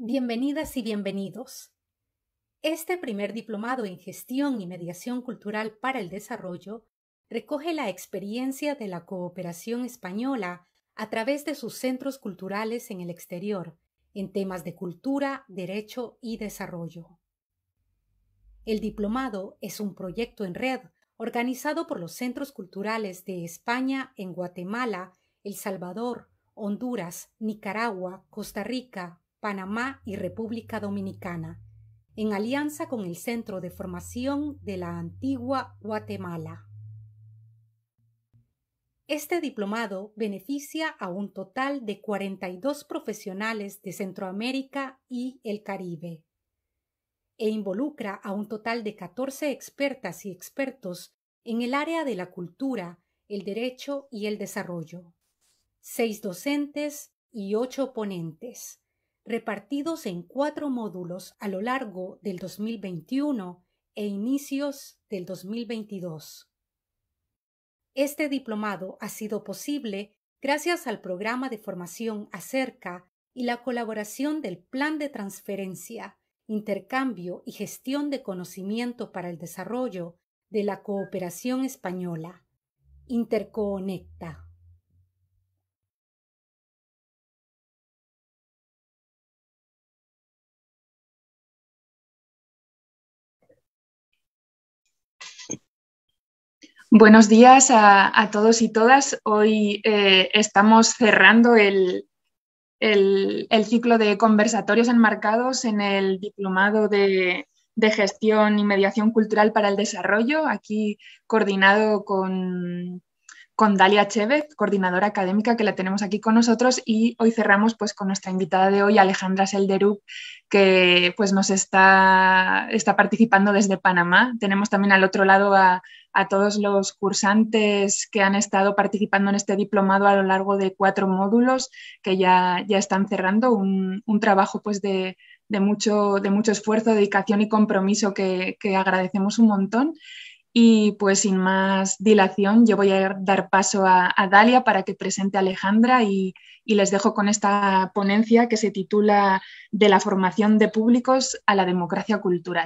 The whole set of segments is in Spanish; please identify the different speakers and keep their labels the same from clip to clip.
Speaker 1: Bienvenidas y bienvenidos. Este primer diplomado en Gestión y Mediación Cultural para el Desarrollo recoge la experiencia de la cooperación española a través de sus centros culturales en el exterior, en temas de cultura, derecho y desarrollo. El diplomado es un proyecto en red organizado por los centros culturales de España en Guatemala, El Salvador, Honduras, Nicaragua, Costa Rica, Panamá y República Dominicana, en alianza con el Centro de Formación de la Antigua Guatemala. Este diplomado beneficia a un total de 42 profesionales de Centroamérica y el Caribe, e involucra a un total de 14 expertas y expertos en el área de la cultura, el derecho y el desarrollo, 6 docentes y 8 ponentes, repartidos en 4 módulos a lo largo del 2021 e inicios del 2022. Este diplomado ha sido posible gracias al programa de formación Acerca y la colaboración del Plan de Transferencia, Intercambio y Gestión de Conocimiento para el Desarrollo de la Cooperación Española, Interconecta.
Speaker 2: Buenos días a todos y todas. Hoy estamos cerrando el ciclo de conversatorios enmarcados en el Diplomado de Gestión y Mediación Cultural para el Desarrollo, aquí coordinado con Dalia Chévez, coordinadora académica, que la tenemos aquí con nosotros, y hoy cerramos pues con nuestra invitada de hoy, Alejandra Selderup, que pues nos está participando desde Panamá. Tenemos también al otro lado a todos los cursantes que han estado participando en este diplomado a lo largo de 4 módulos que ya están cerrando, un trabajo pues de mucho esfuerzo, dedicación y compromiso que agradecemos un montón. Y pues sin más dilación, yo voy a dar paso a Dalia para que presente a Alejandra y les dejo con esta ponencia que se titula De la formación de públicos a la democracia cultural.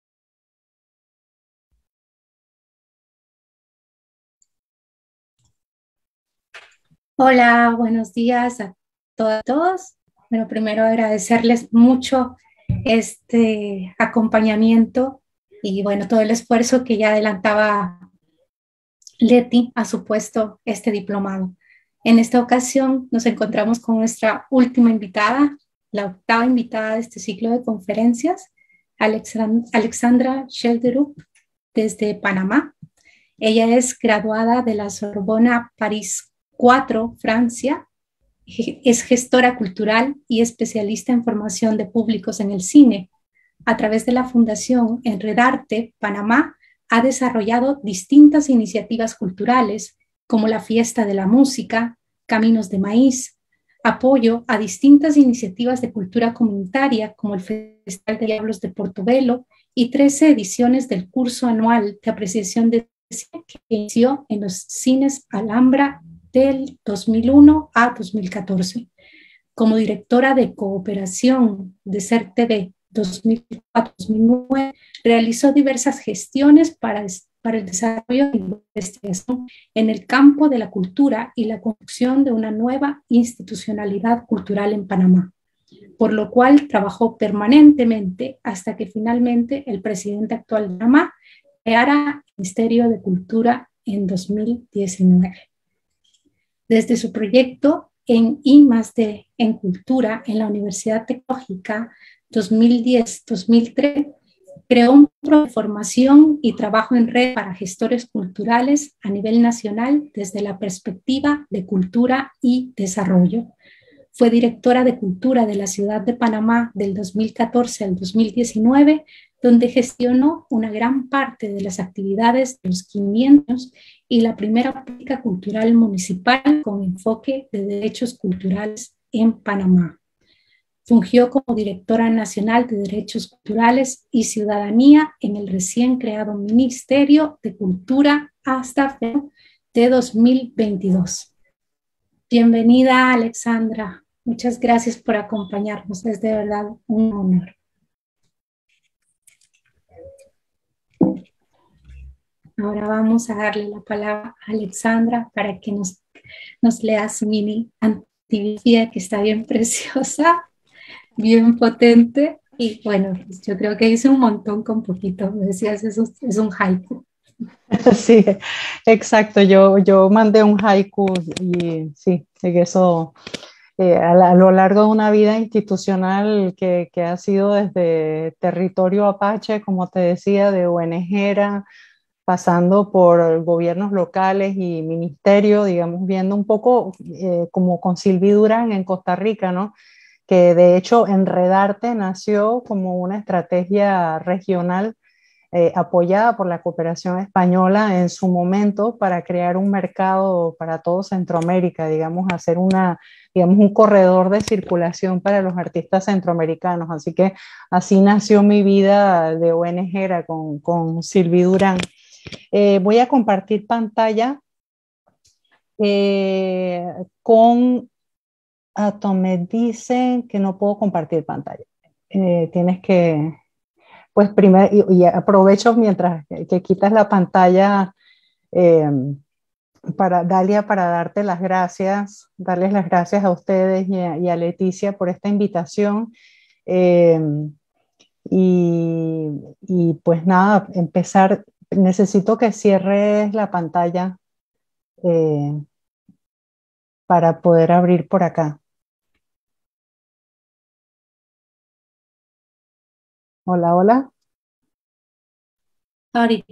Speaker 3: Hola, buenos días a todas y todos. Bueno, primero agradecerles mucho este acompañamiento y bueno, todo el esfuerzo que ya adelantaba Leti a su puesto este diplomado. En esta ocasión nos encontramos con nuestra última invitada, la 8ª invitada de este ciclo de conferencias, Alexandra Selderup, desde Panamá. Ella es graduada de la Sorbona París 4, Francia. Es gestora cultural y especialista en formación de públicos en el cine. A través de la Fundación Enredarte Panamá, ha desarrollado distintas iniciativas culturales como la Fiesta de la Música, Caminos de Maíz, apoyo a distintas iniciativas de cultura comunitaria como el Festival de Diablos de Portobelo y 13 ediciones del curso anual de apreciación de cine que inició en los cines Alhambra del 2001 a 2014. Como directora de cooperación de SER TV 2004-2009, realizó diversas gestiones para el desarrollo de investigación en el campo de la cultura y la construcción de una nueva institucionalidad cultural en Panamá, por lo cual trabajó permanentemente hasta que finalmente el presidente actual de Panamá creara el Ministerio de Cultura en 2019. Desde su proyecto en I+D en Cultura en la Universidad Tecnológica 2010-2003, creó un programa de formación y trabajo en red para gestores culturales a nivel nacional desde la perspectiva de cultura y desarrollo. Fue directora de Cultura de la Ciudad de Panamá del 2014 al 2019, donde gestionó una gran parte de las actividades de los 500 y la primera política cultural municipal con enfoque de derechos culturales en Panamá. Fungió como directora nacional de Derechos Culturales y Ciudadanía en el recién creado Ministerio de Cultura hasta febrero de 2022. Bienvenida, Alexandra. Muchas gracias por acompañarnos, es de verdad un honor. Ahora vamos a darle la palabra a Alexandra para que nos lea su mini antibiótica que está bien preciosa, bien potente. Y bueno, pues yo creo que hice un montón con poquito. Me decías, es un haiku.
Speaker 4: Sí, exacto. Yo mandé un haiku y sí, en eso a lo largo de una vida institucional que ha sido desde territorio apache, como te decía, de ONG, pasando por gobiernos locales y ministerio, digamos, viendo un poco como con Sylvie Durán en Costa Rica, ¿no? Que de hecho Enredarte nació como una estrategia regional apoyada por la cooperación española en su momento para crear un mercado para todo Centroamérica, digamos, hacer digamos, un corredor de circulación para los artistas centroamericanos. Así que así nació mi vida de ONG con Sylvie Durán. Voy a compartir pantalla con... me dicen que no puedo compartir pantalla. Tienes que... Pues primero, y aprovecho mientras que quitas la pantalla eh, para Dalia, para darte las gracias, darles las gracias a ustedes y a Leticia por esta invitación. Eh, y pues nada, empezar, necesito que cierres la pantalla eh, para poder abrir por acá. Hola, hola.
Speaker 3: Ahorita.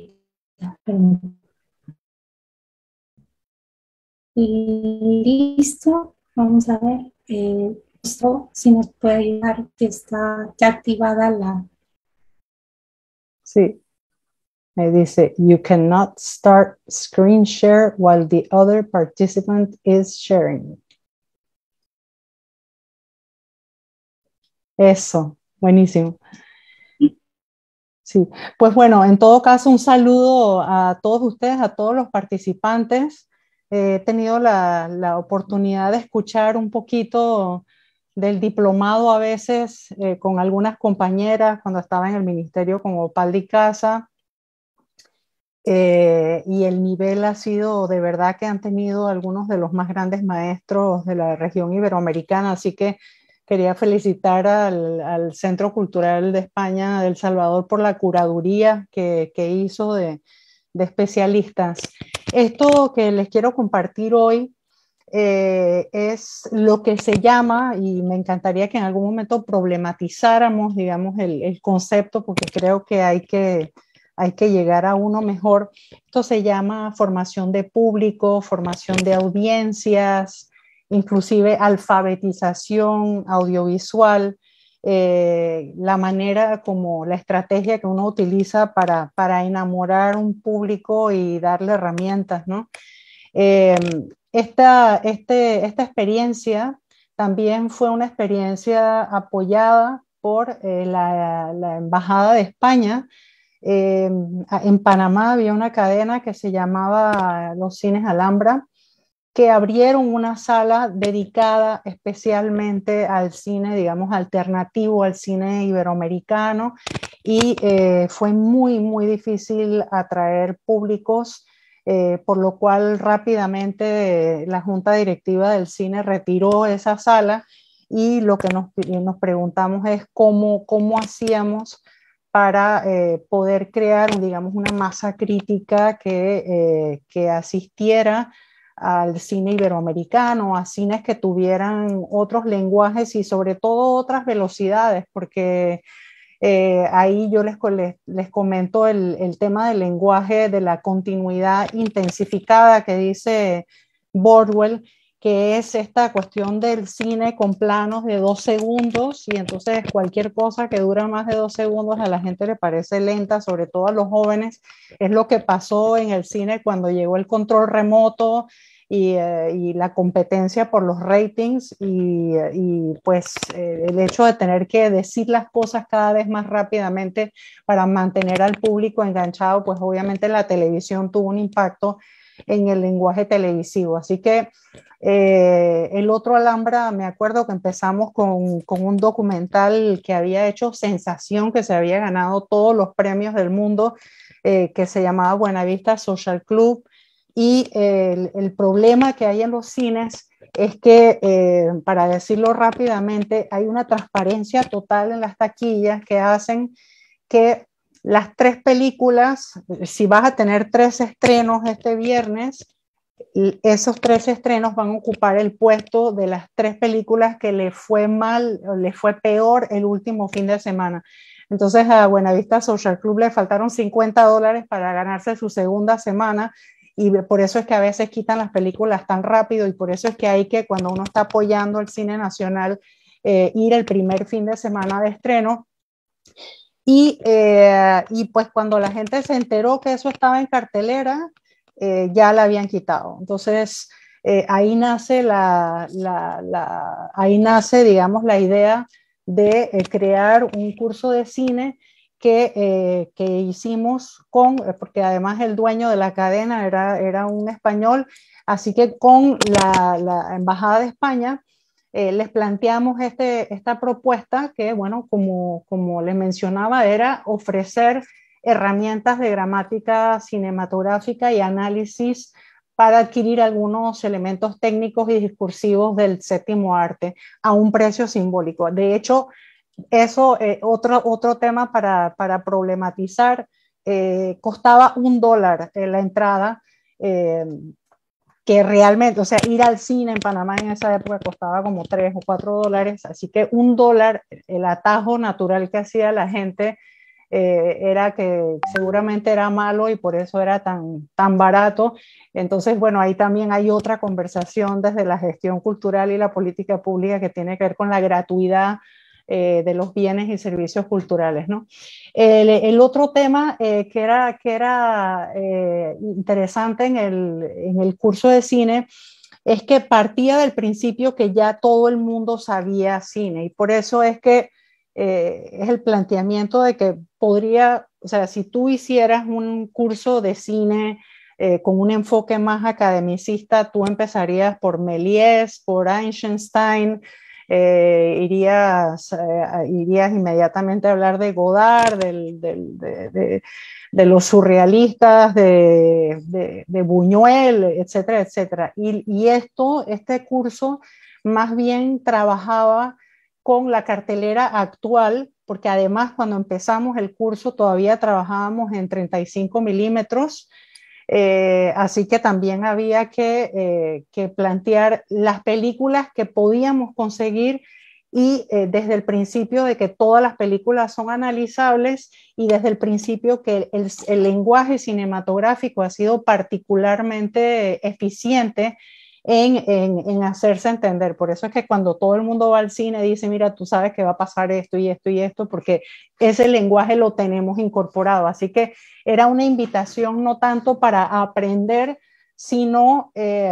Speaker 3: Listo, vamos a ver. Esto, si nos puede ayudar, que está ya activada la...
Speaker 4: Sí, me dice, you cannot start screen share while the other participant is sharing. Eso, buenísimo. Sí, pues bueno, en todo caso, un saludo a todos ustedes, a todos los participantes. He tenido la oportunidad de escuchar un poquito del diplomado a veces con algunas compañeras cuando estaba en el ministerio como Paldi Casa. Y el nivel ha sido de verdad que han tenido algunos de los más grandes maestros de la región iberoamericana, así que quería felicitar al Centro Cultural de España de El Salvador por la curaduría que hizo de especialistas. Esto que les quiero compartir hoy es lo que se llama, y me encantaría que en algún momento problematizáramos, digamos, el concepto, porque creo que hay que llegar a uno mejor. Esto se llama formación de público, formación de audiencias, inclusive alfabetización audiovisual, la manera como la estrategia que uno utiliza para enamorar un público y darle herramientas, ¿no? Eh, esta experiencia también fue una experiencia apoyada por la Embajada de España. En Panamá había una cadena que se llamaba Los Cines Alhambra, que abrieron una sala dedicada especialmente al cine, digamos, alternativo, al cine iberoamericano, y fue muy, muy difícil atraer públicos, por lo cual rápidamente la junta directiva del cine retiró esa sala y lo que nos preguntamos es cómo hacíamos para poder crear, digamos, una masa crítica que asistiera al cine iberoamericano, a cines que tuvieran otros lenguajes y sobre todo otras velocidades, porque ahí yo les comento el tema del lenguaje, de la continuidad intensificada que dice Bordwell, que es esta cuestión del cine con planos de 2 segundos, y entonces cualquier cosa que dura más de 2 segundos a la gente le parece lenta, sobre todo a los jóvenes. Es lo que pasó en el cine cuando llegó el control remoto y la competencia por los ratings y pues el hecho de tener que decir las cosas cada vez más rápidamente para mantener al público enganchado, pues obviamente la televisión tuvo un impacto en el lenguaje televisivo. Así que el otro Alhambra, me acuerdo que empezamos con un documental que había hecho sensación, que se había ganado todos los premios del mundo, que se llamaba Buenavista Social Club. Y el problema que hay en los cines es que, para decirlo rápidamente, hay una transparencia total en las taquillas que hacen que las 3 películas, si vas a tener 3 estrenos este viernes, esos 3 estrenos van a ocupar el puesto de las 3 películas que le fue mal, o le fue peor el último fin de semana. Entonces a Buenavista Social Club le faltaron $50 para ganarse su segunda semana, y por eso es que a veces quitan las películas tan rápido, y por eso es que hay que, cuando uno está apoyando el cine nacional, ir el primer fin de semana de estreno. Y pues cuando la gente se enteró que eso estaba en cartelera, ya la habían quitado. Entonces, ahí nace ahí nace, digamos, la idea de crear un curso de cine que hicimos porque además el dueño de la cadena era un español, así que con la Embajada de España les planteamos esta propuesta que, bueno, como les mencionaba, era ofrecer herramientas de gramática cinematográfica y análisis para adquirir algunos elementos técnicos y discursivos del séptimo arte a un precio simbólico. De hecho, eso, otro tema para problematizar, costaba $1 la entrada, que realmente, o sea, ir al cine en Panamá en esa época costaba como $3 o $4, así que $1, el atajo natural que hacía la gente, era que seguramente era malo y por eso era tan barato. Entonces, bueno, ahí también hay otra conversación desde la gestión cultural y la política pública que tiene que ver con la gratuidad de los bienes y servicios culturales, ¿no? El otro tema que era interesante en el curso de cine es que partía del principio que ya todo el mundo sabía cine, y por eso es que es el planteamiento de que podría, o sea, si tú hicieras un curso de cine con un enfoque más academicista, tú empezarías por Méliès, por Eisenstein, irías inmediatamente a hablar de Godard, de los surrealistas, de Buñuel, etcétera, etcétera. Y este curso más bien trabajaba con la cartelera actual, porque además cuando empezamos el curso todavía trabajábamos en 35 milímetros, así que también había que plantear las películas que podíamos conseguir, y desde el principio de que todas las películas son analizables, y desde el principio que el lenguaje cinematográfico ha sido particularmente eficiente en hacerse entender. Por eso es que cuando todo el mundo va al cine dice, mira, tú sabes que va a pasar esto y esto y esto, porque ese lenguaje lo tenemos incorporado. Así que era una invitación no tanto para aprender, sino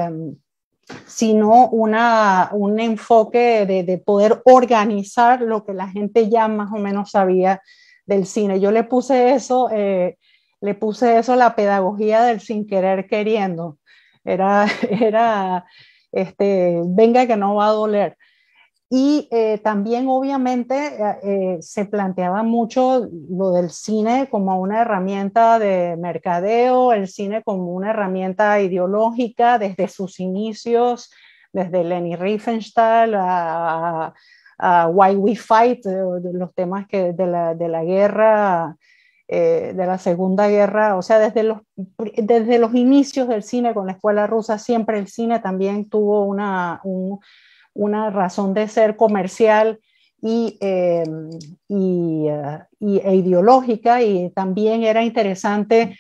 Speaker 4: un enfoque de poder organizar lo que la gente ya más o menos sabía del cine. Yo le puse eso la pedagogía del sin querer queriendo. Era, venga que no va a doler. Y también obviamente se planteaba mucho lo del cine como una herramienta de mercadeo, el cine como una herramienta ideológica desde sus inicios, desde Leni Riefenstahl a Why We Fight, de los temas de la guerra, de la Segunda Guerra, o sea, desde los inicios del cine con la escuela rusa, siempre el cine también tuvo una razón de ser comercial e ideológica, y también era interesante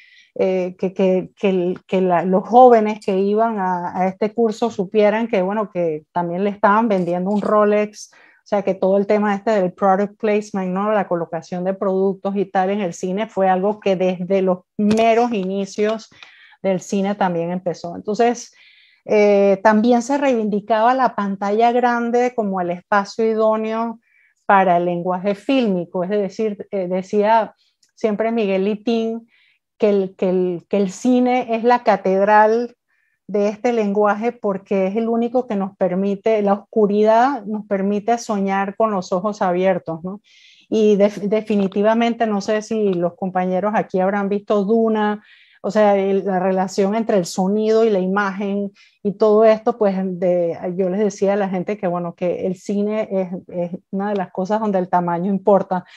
Speaker 4: los jóvenes que iban a este curso supieran que, bueno, que también le estaban vendiendo un Rolex, o sea, que todo el tema del product placement, ¿no? La colocación de productos y tal en el cine fue algo que desde los meros inicios del cine también empezó. Entonces, también se reivindicaba la pantalla grande como el espacio idóneo para el lenguaje fílmico, es decir, decía siempre Miguel Litín que el cine es la catedral de este lenguaje porque es el único que nos permite, la oscuridad nos permite soñar con los ojos abiertos, ¿no? Y definitivamente, no sé si los compañeros aquí habrán visto Duna, o sea, la relación entre el sonido y la imagen y todo esto, pues yo les decía a la gente que, bueno, que el cine es una de las cosas donde el tamaño importa.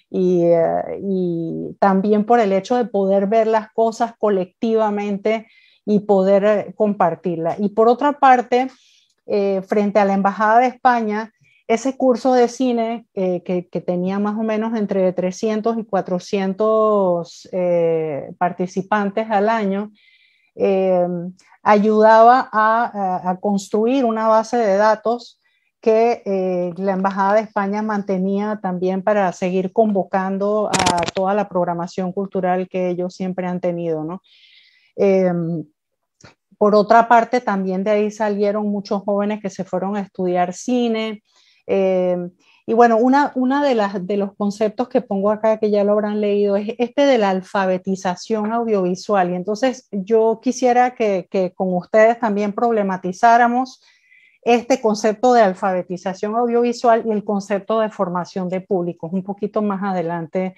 Speaker 4: Y también por el hecho de poder ver las cosas colectivamente y poder compartirla. Y por otra parte, frente a la Embajada de España, ese curso de cine que tenía más o menos entre 300 y 400 participantes al año, eh, ayudaba a construir una base de datos que la Embajada de España mantenía también para seguir convocando a toda la programación cultural que ellos siempre han tenido, ¿no? Eh, por otra parte, también de ahí salieron muchos jóvenes que se fueron a estudiar cine. Eh, y bueno, una de los conceptos que pongo acá, que ya lo habrán leído, es este de la alfabetización audiovisual. Y entonces yo quisiera que con ustedes también problematizáramos este concepto de alfabetización audiovisual y el concepto de formación de públicos, un poquito más adelante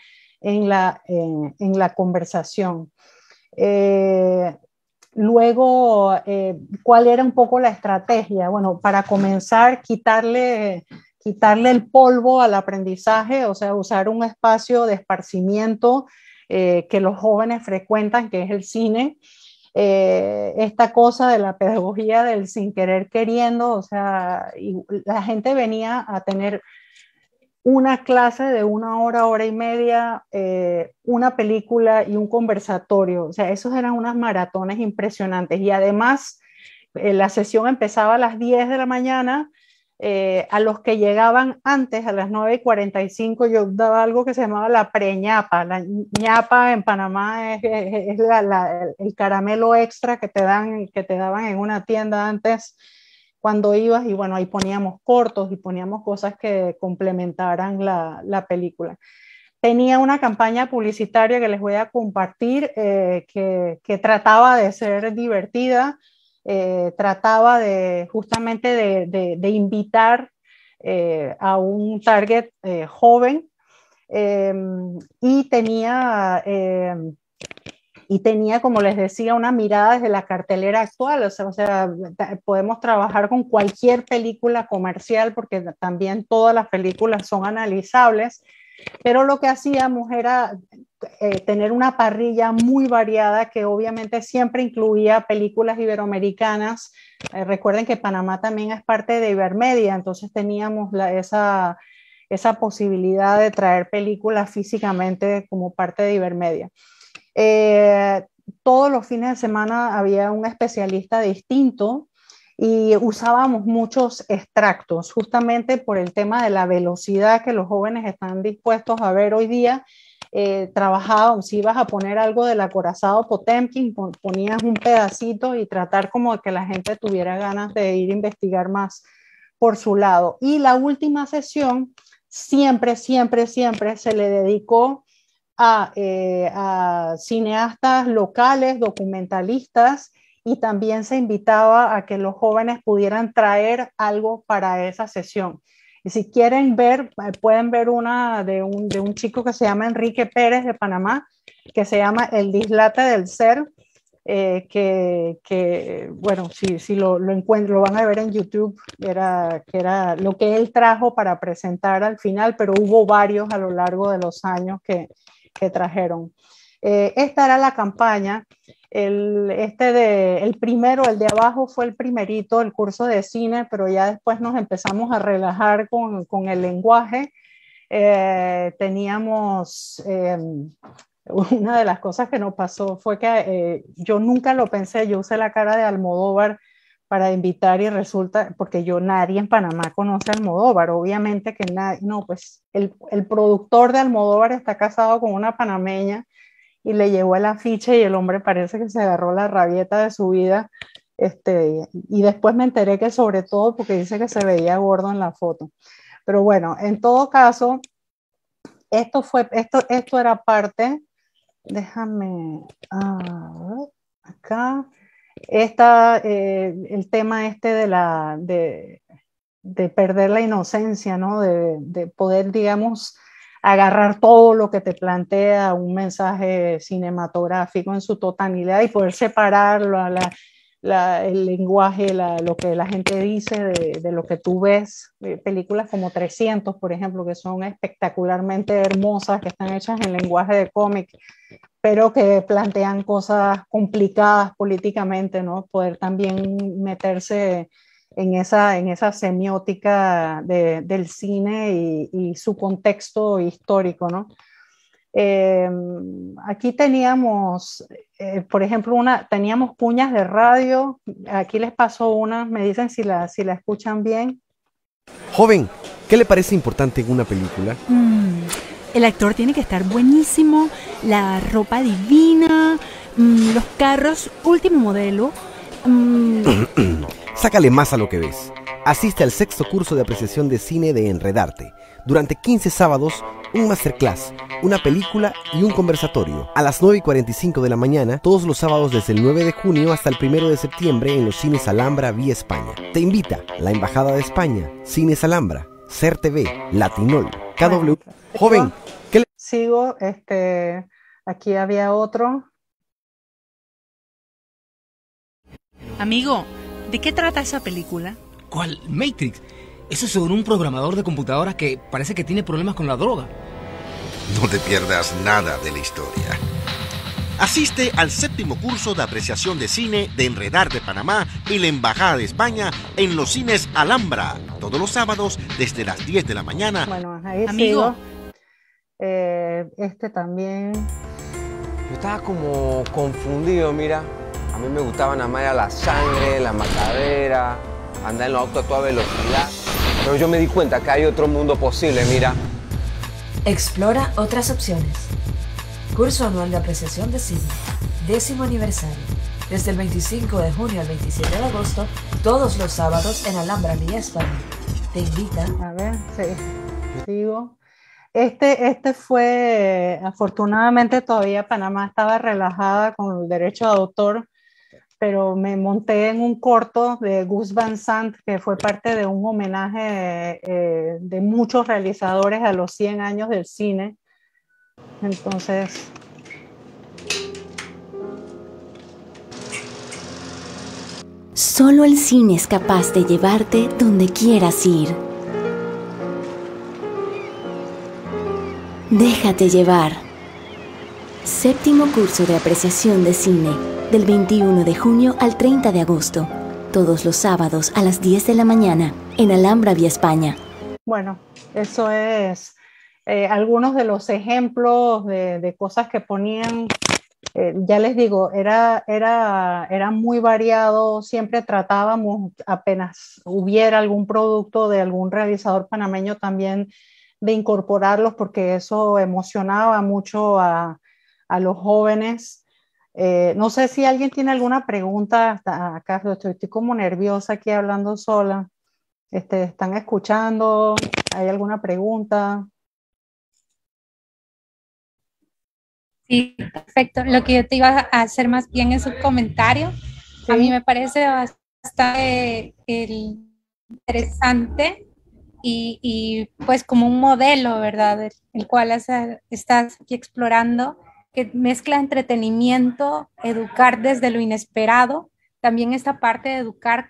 Speaker 4: en la conversación. Eh, Luego, ¿cuál era un poco la estrategia? Bueno, para comenzar, quitarle el polvo al aprendizaje, o sea, usar un espacio de esparcimiento que los jóvenes frecuentan, que es el cine. Esta cosa de la pedagogía del sin querer queriendo, o sea, la gente venía a tener una clase de una hora, hora y media, una película y un conversatorio. O sea, esos eran unas maratones impresionantes. Y además, la sesión empezaba a las 10 de la mañana. A los que llegaban antes, a las 9:45, yo daba algo que se llamaba la preñapa. La ñapa en Panamá es el caramelo extra que te daban en una tienda antes cuando ibas, y bueno, ahí poníamos cortos y poníamos cosas que complementaran la película. Tenía una campaña publicitaria que les voy a compartir, que trataba de ser divertida, trataba justamente de invitar a un target joven, eh, y tenía como les decía, una mirada desde la cartelera actual. O sea, podemos trabajar con cualquier película comercial porque también todas las películas son analizables, pero lo que hacíamos era tener una parrilla muy variada que obviamente siempre incluía películas iberoamericanas. Recuerden que Panamá también es parte de Ibermedia, entonces teníamos esa posibilidad de traer películas físicamente como parte de Ibermedia. Eh, Todos los fines de semana había un especialista distinto y usábamos muchos extractos, justamente por el tema de la velocidad que los jóvenes están dispuestos a ver hoy día. Trabajábamos, si ibas a poner algo del acorazado Potemkin, ponías un pedacito y tratar como de que la gente tuviera ganas de ir a investigar más por su lado. Y la última sesión siempre, siempre, siempre se le dedicó a cineastas locales, documentalistas, y también se invitaba a que los jóvenes pudieran traer algo para esa sesión. Y si quieren ver, pueden ver una de un chico que se llama Enrique Pérez de Panamá, que se llama El Dislate del Ser, bueno, si lo encuentro, lo van a ver en YouTube, que era lo que él trajo para presentar al final, pero hubo varios a lo largo de los años que trajeron. Esta era la campaña. El primero, el de abajo, fue el primerito, el curso de cine, pero ya después nos empezamos a relajar con el lenguaje. Teníamos, una de las cosas que nos pasó fue que yo nunca lo pensé, yo usé la cara de Almodóvar para invitar, y resulta, porque nadie en Panamá conoce a Almodóvar, obviamente que nadie, no, pues el productor de Almodóvar está casado con una panameña y le llevó el afiche y el hombre parece que se agarró la rabieta de su vida, y después me enteré que sobre todo porque dice que se veía gordo en la foto. Pero bueno, en todo caso, esto era parte, déjame, acá. el tema este de perder la inocencia, ¿no? De poder, digamos, agarrar todo lo que te plantea un mensaje cinematográfico en su totalidad y poder separarlo a el lenguaje, lo que la gente dice de lo que tú ves. Películas como 300, por ejemplo, que son espectacularmente hermosas, que están hechas en lenguaje de cómic, pero que plantean cosas complicadas políticamente, ¿no? Poder también meterse en esa semiótica del cine y su contexto histórico, ¿no? Eh, Aquí teníamos, por ejemplo, teníamos cuñas de radio. Aquí les paso una, me dicen si la escuchan bien.
Speaker 5: Joven, ¿qué le parece importante en una película?
Speaker 6: El actor tiene que estar buenísimo, la ropa divina, los carros último modelo.
Speaker 5: Sácale más a lo que ves. Asiste al 6º curso de apreciación de cine de Enredarte. Durante 15 sábados, un masterclass, una película y un conversatorio. A las 9:45 de la mañana, todos los sábados desde el 9 de junio hasta el 1 de septiembre en los cines Alhambra vía España. Te invita la Embajada de España, Cines Alhambra, SER TV, Latinol, KW. Joven, ¿qué le...
Speaker 4: Sigo, aquí había otro.
Speaker 6: Amigo, ¿de qué trata esa película?
Speaker 7: ¿Cuál? Matrix. Eso es sobre un programador de computadoras que parece que tiene problemas con la droga.
Speaker 8: No te pierdas nada de la historia. Asiste al 7º curso de apreciación de cine de Enredarte Panamá y la Embajada de España en los cines Alhambra, todos los sábados desde las 10 de la mañana.
Speaker 4: Bueno, ahí
Speaker 6: Amigo.
Speaker 4: Sigo. También.
Speaker 9: Yo estaba como confundido, mira. A mí me gustaba nada más la sangre, la matadera, andar en los autos a toda velocidad. Pero yo me di cuenta que hay otro mundo posible, mira.
Speaker 10: Explora otras opciones. Curso anual de apreciación de cine, 10º aniversario. Desde el 25 de junio al 27 de agosto, todos los sábados en Alhambra vía España. Te invita.
Speaker 4: A ver, sí. Sigo. Este fue, afortunadamente todavía Panamá estaba relajada con el derecho de autor, pero me monté en un corto de Gus Van Sant, que fue parte de un homenaje de muchos realizadores a los 100 años del cine. Entonces...
Speaker 11: Solo el cine es capaz de llevarte donde quieras ir. Déjate llevar. 7º curso de apreciación de cine, del 21 de junio al 30 de agosto. Todos los sábados a las 10 de la mañana, en Alhambra vía España.
Speaker 4: Bueno, eso es algunos de los ejemplos de cosas que ponían. Ya les digo, era muy variado. Siempre tratábamos, apenas hubiera algún producto de algún realizador panameño, también de incorporarlos, porque eso emocionaba mucho a los jóvenes. No sé si alguien tiene alguna pregunta. Carlos, estoy como nerviosa aquí hablando sola. ¿Están escuchando? ¿Hay alguna pregunta?
Speaker 3: Sí, perfecto. Lo que yo te iba a hacer más bien es un comentario. Sí. A mí me parece bastante interesante y pues como un modelo, ¿verdad? El cual estás aquí explorando, que mezcla entretenimiento, educar desde lo inesperado, también esta parte de educar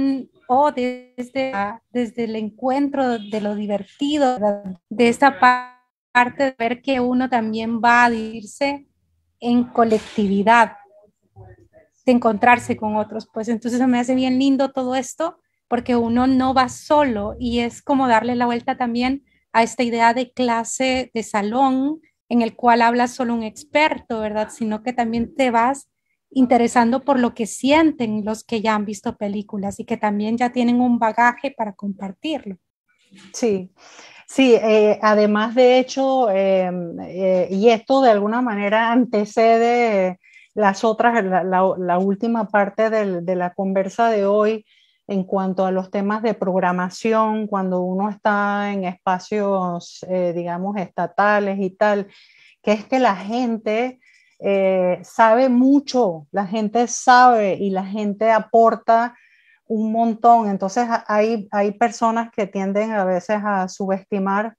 Speaker 3: desde el encuentro de lo divertido, ¿verdad? De esta parte de ver que uno también va a vivirse en colectividad, de encontrarse con otros, pues entonces se me hace bien lindo todo esto, porque uno no va solo y es como darle la vuelta también a esta idea de clase de salón en el cual habla solo un experto, ¿verdad? Sino que también te vas interesando por lo que sienten los que ya han visto películas y que también ya tienen un bagaje para compartirlo.
Speaker 4: Sí. Sí, además de hecho, y esto de alguna manera antecede las otras, la última parte de la conversa de hoy en cuanto a los temas de programación, cuando uno está en espacios, digamos, estatales y tal, que es que la gente sabe mucho, la gente sabe y la gente aporta un montón. Entonces hay personas que tienden a veces a subestimar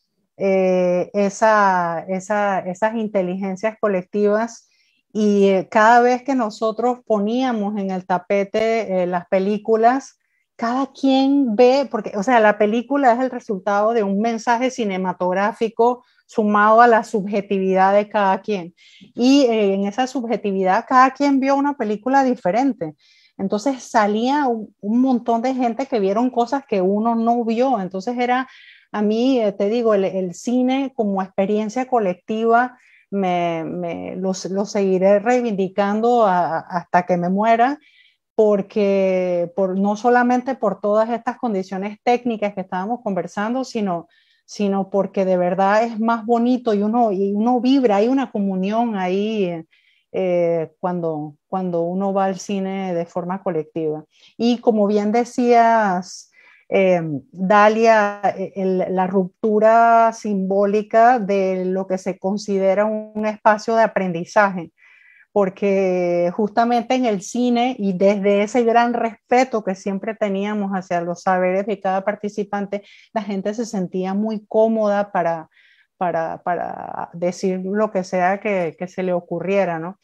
Speaker 4: esas inteligencias colectivas y cada vez que nosotros poníamos en el tapete las películas, cada quien ve, porque, o sea, la película es el resultado de un mensaje cinematográfico sumado a la subjetividad de cada quien. Y en esa subjetividad, cada quien vio una película diferente. Entonces salía un montón de gente que vieron cosas que uno no vio. Entonces era, a mí, te digo, el cine como experiencia colectiva, lo seguiré reivindicando hasta que me muera, porque no solamente por todas estas condiciones técnicas que estábamos conversando, sino porque de verdad es más bonito y uno vibra, hay una comunión ahí cuando uno va al cine de forma colectiva. Y como bien decías, Dalia, la ruptura simbólica de lo que se considera un espacio de aprendizaje, porque justamente en el cine y desde ese gran respeto que siempre teníamos hacia los saberes de cada participante, la gente se sentía muy cómoda para decir lo que sea que se le ocurriera, ¿no?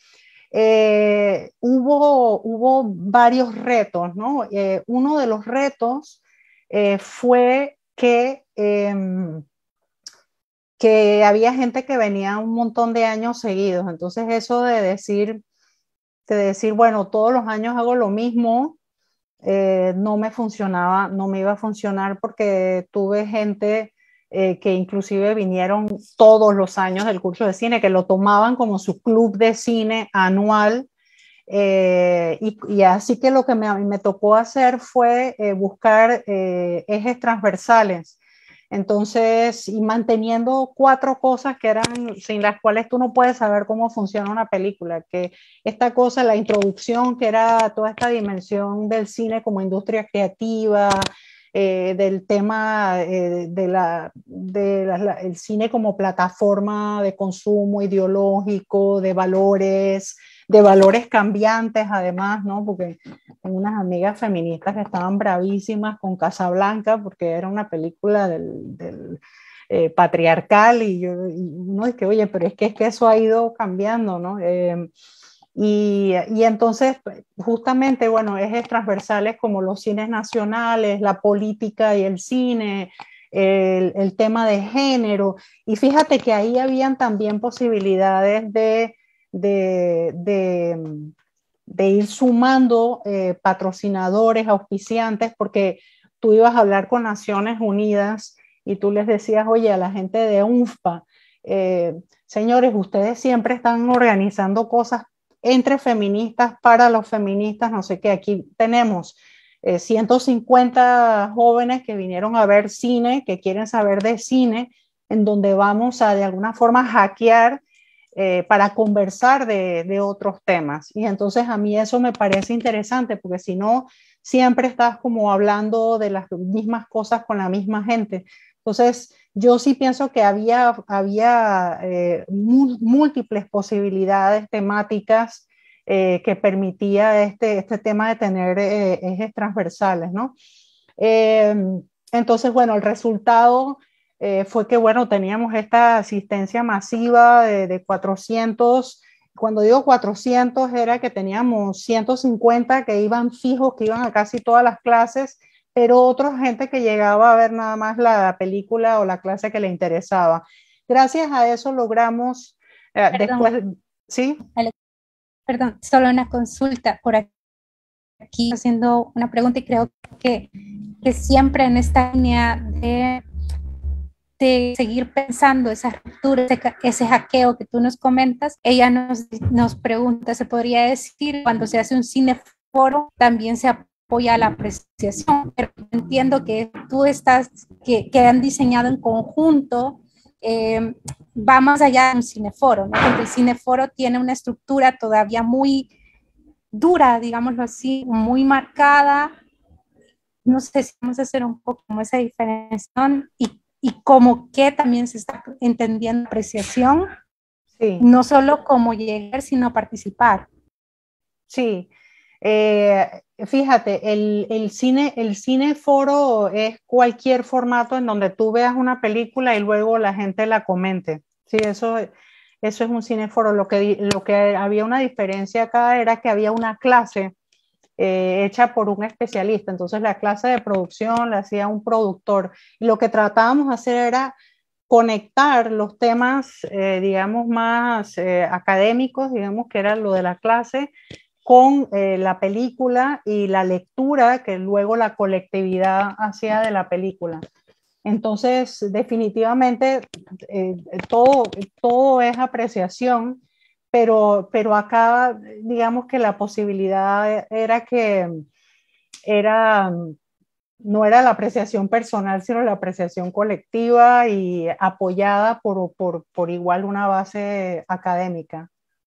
Speaker 4: Hubo varios retos, ¿no? Uno de los retos fue que había gente que venía un montón de años seguidos. Entonces eso de decir, bueno, todos los años hago lo mismo, no me funcionaba, no me iba a funcionar porque tuve gente que inclusive vinieron todos los años del curso de cine, que lo tomaban como su club de cine anual. Y así que lo que me tocó hacer fue buscar ejes transversales. Entonces, y manteniendo 4 cosas que eran sin las cuales tú no puedes saber cómo funciona una película, que esta cosa, la introducción, que era toda esta dimensión del cine como industria creativa, del tema el cine como plataforma de consumo ideológico, de valores cambiantes además, ¿no? Porque tengo unas amigas feministas que estaban bravísimas con Casablanca porque era una película del patriarcal y uno dice, oye, pero es que eso ha ido cambiando, ¿no? Y entonces, justamente, bueno, ejes transversales como los cines nacionales, la política y el cine, el tema de género, y fíjate que ahí habían también posibilidades de ir sumando patrocinadores, auspiciantes, porque tú ibas a hablar con Naciones Unidas y tú les decías, oye, a la gente de UNFPA, señores, ustedes siempre están organizando cosas entre feministas, para los feministas, no sé qué, aquí tenemos 150 jóvenes que vinieron a ver cine, que quieren saber de cine, en donde vamos a de alguna forma hackear para conversar de otros temas. Y entonces a mí eso me parece interesante, porque si no, siempre estás como hablando de las mismas cosas con la misma gente. Entonces, yo sí pienso que había múltiples posibilidades temáticas que permitía este tema de tener ejes transversales, ¿no? Entonces, bueno, el resultado fue que, bueno, teníamos esta asistencia masiva de 400. Cuando digo 400 era que teníamos 150 que iban fijos, que iban a casi todas las clases, pero otra gente que llegaba a ver nada más la película o la clase que le interesaba. Gracias a eso logramos después, ¿sí?
Speaker 3: Perdón, solo una consulta por aquí haciendo una pregunta y creo que siempre en esta línea de seguir pensando esas rupturas, ese hackeo que tú nos comentas, ella nos pregunta, ¿se podría decir cuando se hace un cineforo también se apoya la apreciación? Pero entiendo que tú que han diseñado en conjunto, va más allá de un cineforo, ¿no? Porque el cineforo tiene una estructura todavía muy dura, digámoslo así, muy marcada. No sé si vamos a hacer un poco como esa diferenciación y como que también se está entendiendo apreciación.
Speaker 4: Sí.
Speaker 3: No solo como llegar, sino participar.
Speaker 4: Sí. Fíjate, el cine foro es cualquier formato en donde tú veas una película y luego la gente la comente. Sí, eso es un cine foro. Lo que había una diferencia acá era que había una clase hecha por un especialista. Entonces la clase de producción la hacía un productor. Y lo que tratábamos de hacer era conectar los temas, digamos, más académicos, digamos, que era lo de la clase, con la película y la lectura que luego la colectividad hacía de la película. Entonces, definitivamente, todo es apreciación, pero acá, digamos que la posibilidad era que era, no era la apreciación personal, sino la apreciación colectiva y apoyada por igual una base académica.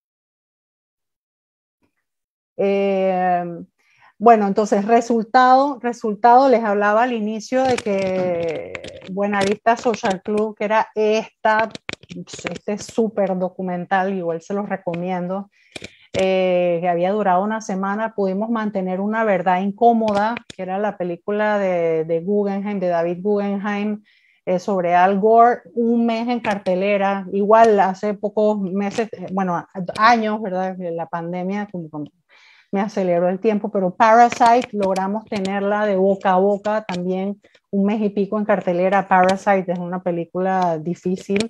Speaker 4: Bueno, entonces resultado, les hablaba al inicio de que Buenavista Social Club, que era este súper documental, igual se los recomiendo, que había durado una semana, pudimos mantener Una verdad incómoda, que era la película de Guggenheim, de David Guggenheim, sobre Al Gore, un mes en cartelera, igual hace pocos meses, bueno, años, ¿verdad? La pandemia como me aceleró el tiempo, pero Parasite logramos tenerla de boca a boca también un mes y pico en cartelera. Parasite es una película difícil.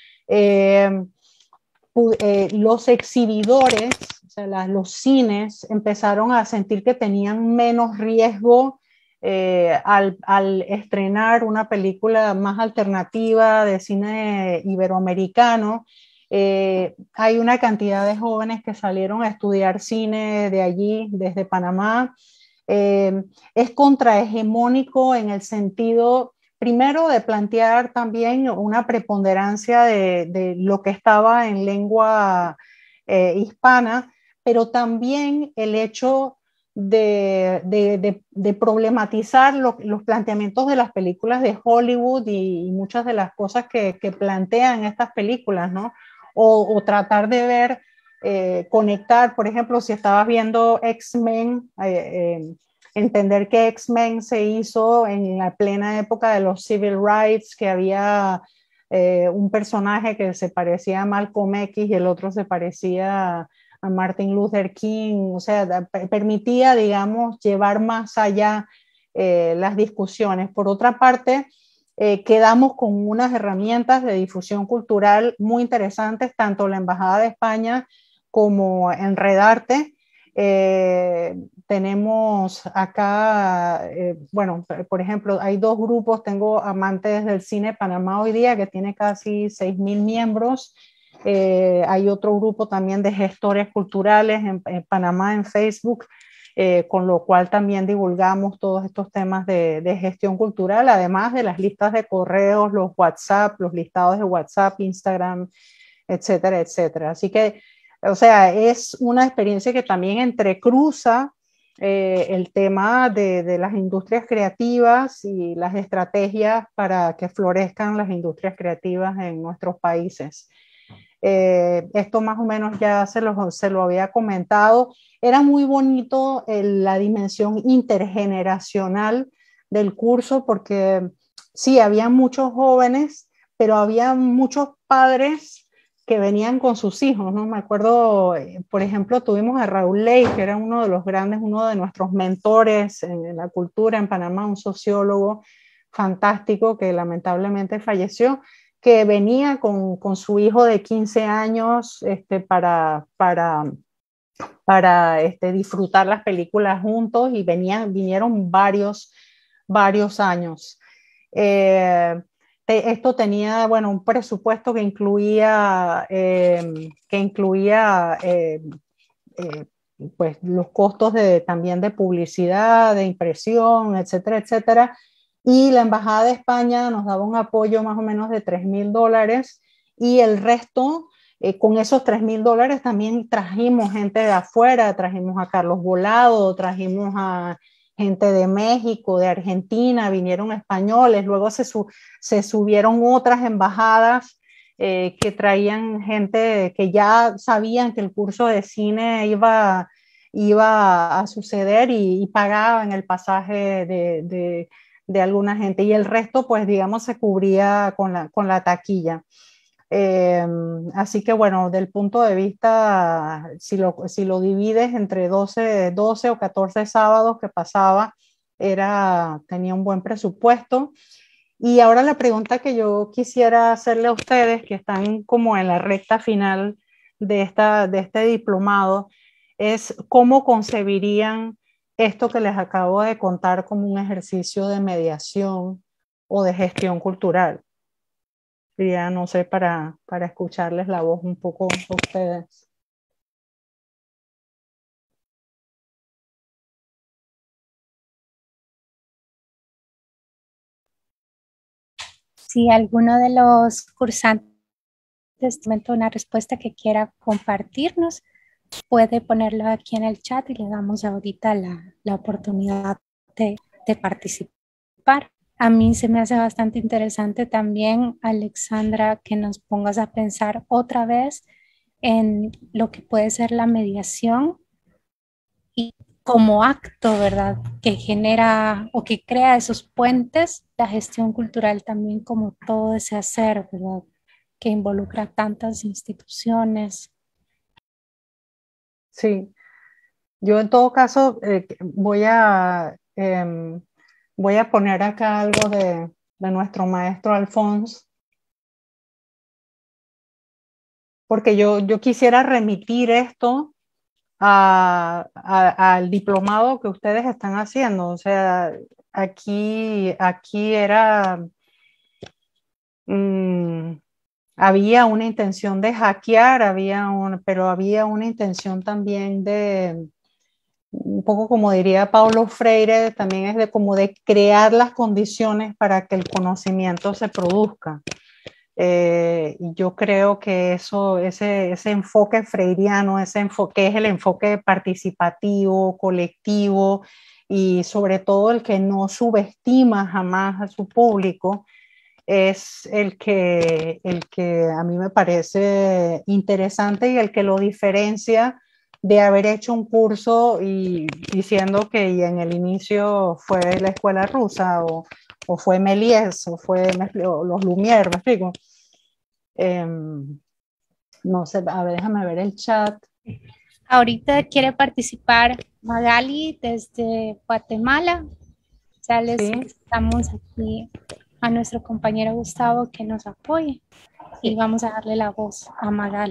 Speaker 4: Los exhibidores, o sea, los cines empezaron a sentir que tenían menos riesgo al estrenar una película más alternativa de cine iberoamericano. Hay una cantidad de jóvenes que salieron a estudiar cine de allí, desde Panamá. Es contrahegemónico en el sentido, primero, de plantear también una preponderancia de lo que estaba en lengua hispana, pero también el hecho de problematizar los planteamientos de las películas de Hollywood y muchas de las cosas que plantean estas películas, ¿no? O tratar de ver, conectar, por ejemplo, si estabas viendo X-Men, entender que X-Men se hizo en la plena época de los civil rights, que había un personaje que se parecía a Malcolm X y el otro se parecía a Martin Luther King, o sea, permitía, digamos, llevar más allá las discusiones. Por otra parte, quedamos con unas herramientas de difusión cultural muy interesantes, tanto la Embajada de España como Enredarte. Tenemos acá, bueno, por ejemplo, hay dos grupos, tengo Amantes del Cine Panamá hoy día, que tiene casi 6.000 miembros. Hay otro grupo también de gestores culturales en Panamá en Facebook, con lo cual también divulgamos todos estos temas de gestión cultural, además de las listas de correos, los WhatsApp, los listados de WhatsApp, Instagram, etcétera, etcétera. Así que, o sea, es una experiencia que también entrecruza el tema de las industrias creativas y las estrategias para que florezcan las industrias creativas en nuestros países. Esto más o menos ya se lo había comentado. Era muy bonito la dimensión intergeneracional del curso porque sí, había muchos jóvenes, pero había muchos padres que venían con sus hijos, ¿no? Me acuerdo, por ejemplo, tuvimos a Raúl Ley, que era uno de los grandes, uno de nuestros mentores en la cultura en Panamá, un sociólogo fantástico que lamentablemente falleció, que venía con su hijo de 15 años para disfrutar las películas juntos y vinieron varios años. Esto tenía, bueno, un presupuesto que incluía pues, los costos también de publicidad, de impresión, etcétera, etcétera. Y la Embajada de España nos daba un apoyo más o menos de $3,000 y el resto, con esos $3,000 también trajimos gente de afuera, trajimos a Carlos Volado, trajimos a gente de México, de Argentina, vinieron españoles, luego se subieron otras embajadas que traían gente que ya sabían que el curso de cine iba a suceder y pagaban el pasaje de alguna gente y el resto pues digamos se cubría con la taquilla. Así que bueno, del punto de vista, si lo divides entre 12 o 14 sábados que pasaba, tenía un buen presupuesto. Y ahora la pregunta que yo quisiera hacerle a ustedes, que están como en la recta final de este diplomado, es cómo concebirían esto que les acabo de contar como un ejercicio de mediación o de gestión cultural. Ya no sé, para escucharles la voz un poco a ustedes.
Speaker 3: Si alguno de los cursantes tiene una respuesta que quiera compartirnos, puede ponerlo aquí en el chat y le damos ahorita la oportunidad de participar. A mí se me hace bastante interesante también, Alexandra, que nos pongas a pensar otra vez en lo que puede ser la mediación y como acto, ¿verdad? Que genera o que crea esos puentes, la gestión cultural también como todo ese hacer, ¿verdad? Que involucra tantas instituciones.
Speaker 4: Sí, yo en todo caso voy a poner acá algo de nuestro maestro Alfonso, porque yo quisiera remitir esto al diplomado que ustedes están haciendo. O sea, aquí era, había una intención de hackear, pero había una intención también de, un poco como diría Paulo Freire, también es de como de crear las condiciones para que el conocimiento se produzca. Y yo creo que ese enfoque freiriano, ese enfoque es el enfoque participativo, colectivo y sobre todo el que no subestima jamás a su público, es el que a mí me parece interesante y el que lo diferencia de haber hecho un curso y diciendo que en el inicio fue la escuela rusa o fue Méliès o los Lumière, ¿me explico? No sé, a ver, déjame ver el chat.
Speaker 3: Ahorita quiere participar Magali desde Guatemala. Ya les estamos aquí a nuestro compañero Gustavo que nos apoye y vamos a darle la voz a Magali.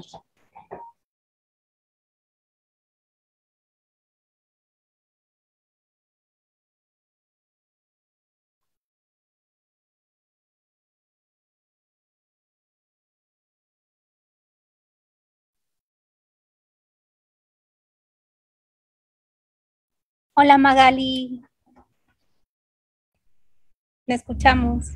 Speaker 3: Hola Magali, ¿le escuchamos?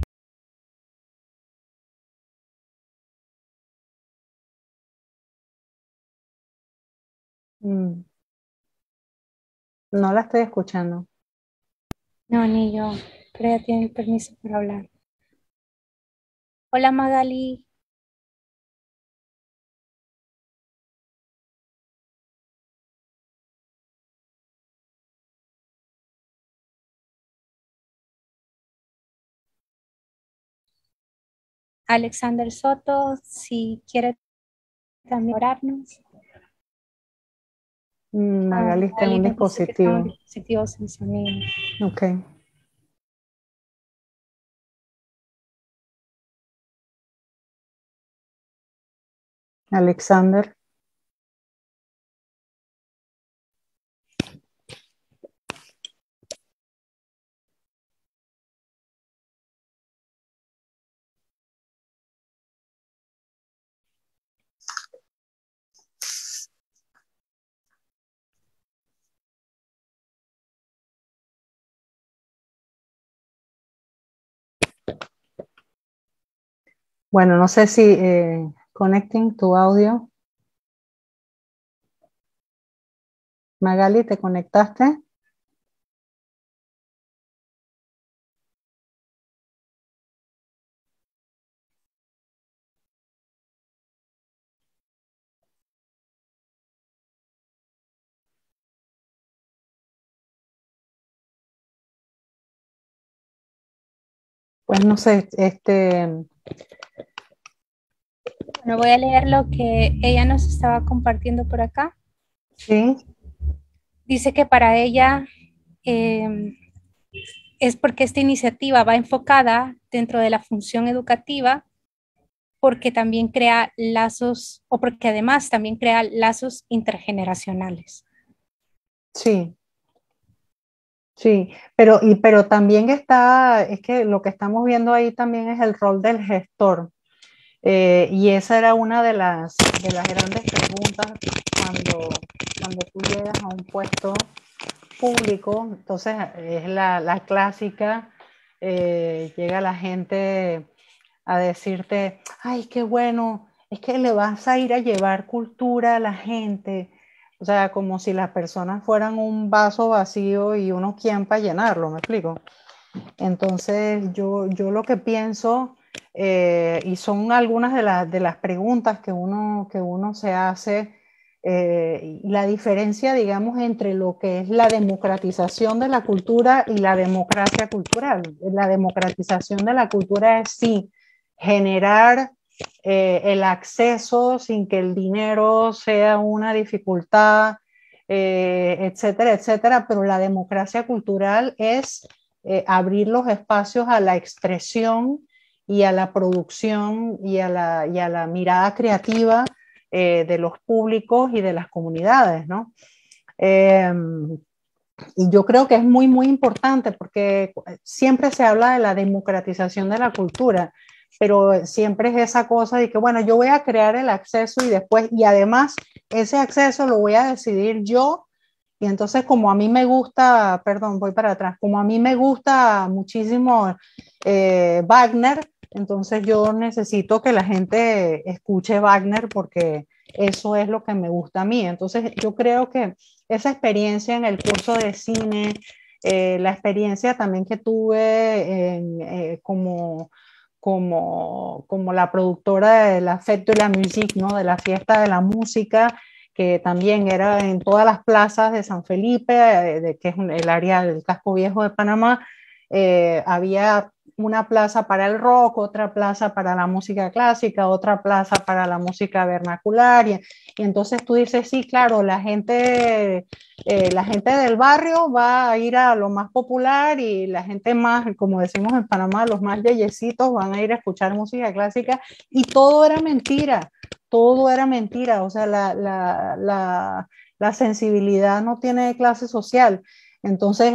Speaker 4: No la estoy escuchando.
Speaker 3: No, ni yo, pero ella tiene el permiso para hablar. Hola Magali. Alexander Soto, si quiere también orarnos.
Speaker 4: Magali está en un dispositivo.
Speaker 3: Dispositivo sin sonido.
Speaker 4: Ok. Alexander. Bueno, no sé si connecting tu audio. Magali, ¿te conectaste? Pues no sé,
Speaker 3: Bueno, voy a leer lo que ella nos estaba compartiendo por acá.
Speaker 4: sí,
Speaker 3: Dice que para ella eh, es porque esta iniciativa va enfocada dentro de la función educativa, porque también crea lazos, o porque además también crea lazos intergeneracionales.
Speaker 4: sí, sí, pero también es que lo que estamos viendo ahí también es el rol del gestor. Y esa era una de las grandes preguntas cuando tú llegas a un puesto público. Entonces es la clásica, llega la gente a decirte, ay, qué bueno, es que le vas a ir a llevar cultura a la gente. O sea, como si las personas fueran un vaso vacío y uno quién para llenarlo, ¿me explico? Entonces, yo lo que pienso, y son algunas de las preguntas que uno se hace, y la diferencia, digamos, entre lo que es la democratización de la cultura y la democracia cultural. La democratización de la cultura es sí, generar el acceso sin que el dinero sea una dificultad, etcétera, etcétera, pero la democracia cultural es abrir los espacios a la expresión y a la producción y a la mirada creativa de los públicos y de las comunidades, ¿no? Y yo creo que es muy, muy importante porque siempre se habla de la democratización de la cultura, pero siempre es esa cosa de que, bueno, yo voy a crear el acceso y después, y además ese acceso lo voy a decidir yo. Y entonces, como a mí me gusta, perdón, voy para atrás, como a mí me gusta muchísimo Wagner, entonces yo necesito que la gente escuche Wagner porque eso es lo que me gusta a mí. Entonces, yo creo que esa experiencia en el curso de cine, la experiencia también que tuve como la productora de la Fête de la Musique, ¿no? De la fiesta de la música, que también era en todas las plazas de San Felipe, que es el área del casco viejo de Panamá. Había una plaza para el rock, otra plaza para la música clásica, otra plaza para la música vernacular, y entonces tú dices, sí, claro, la gente del barrio va a ir a lo más popular y la gente más, como decimos en Panamá, los más yeyecitos van a ir a escuchar música clásica, y todo era mentira. Todo era mentira, o sea, la sensibilidad no tiene clase social. Entonces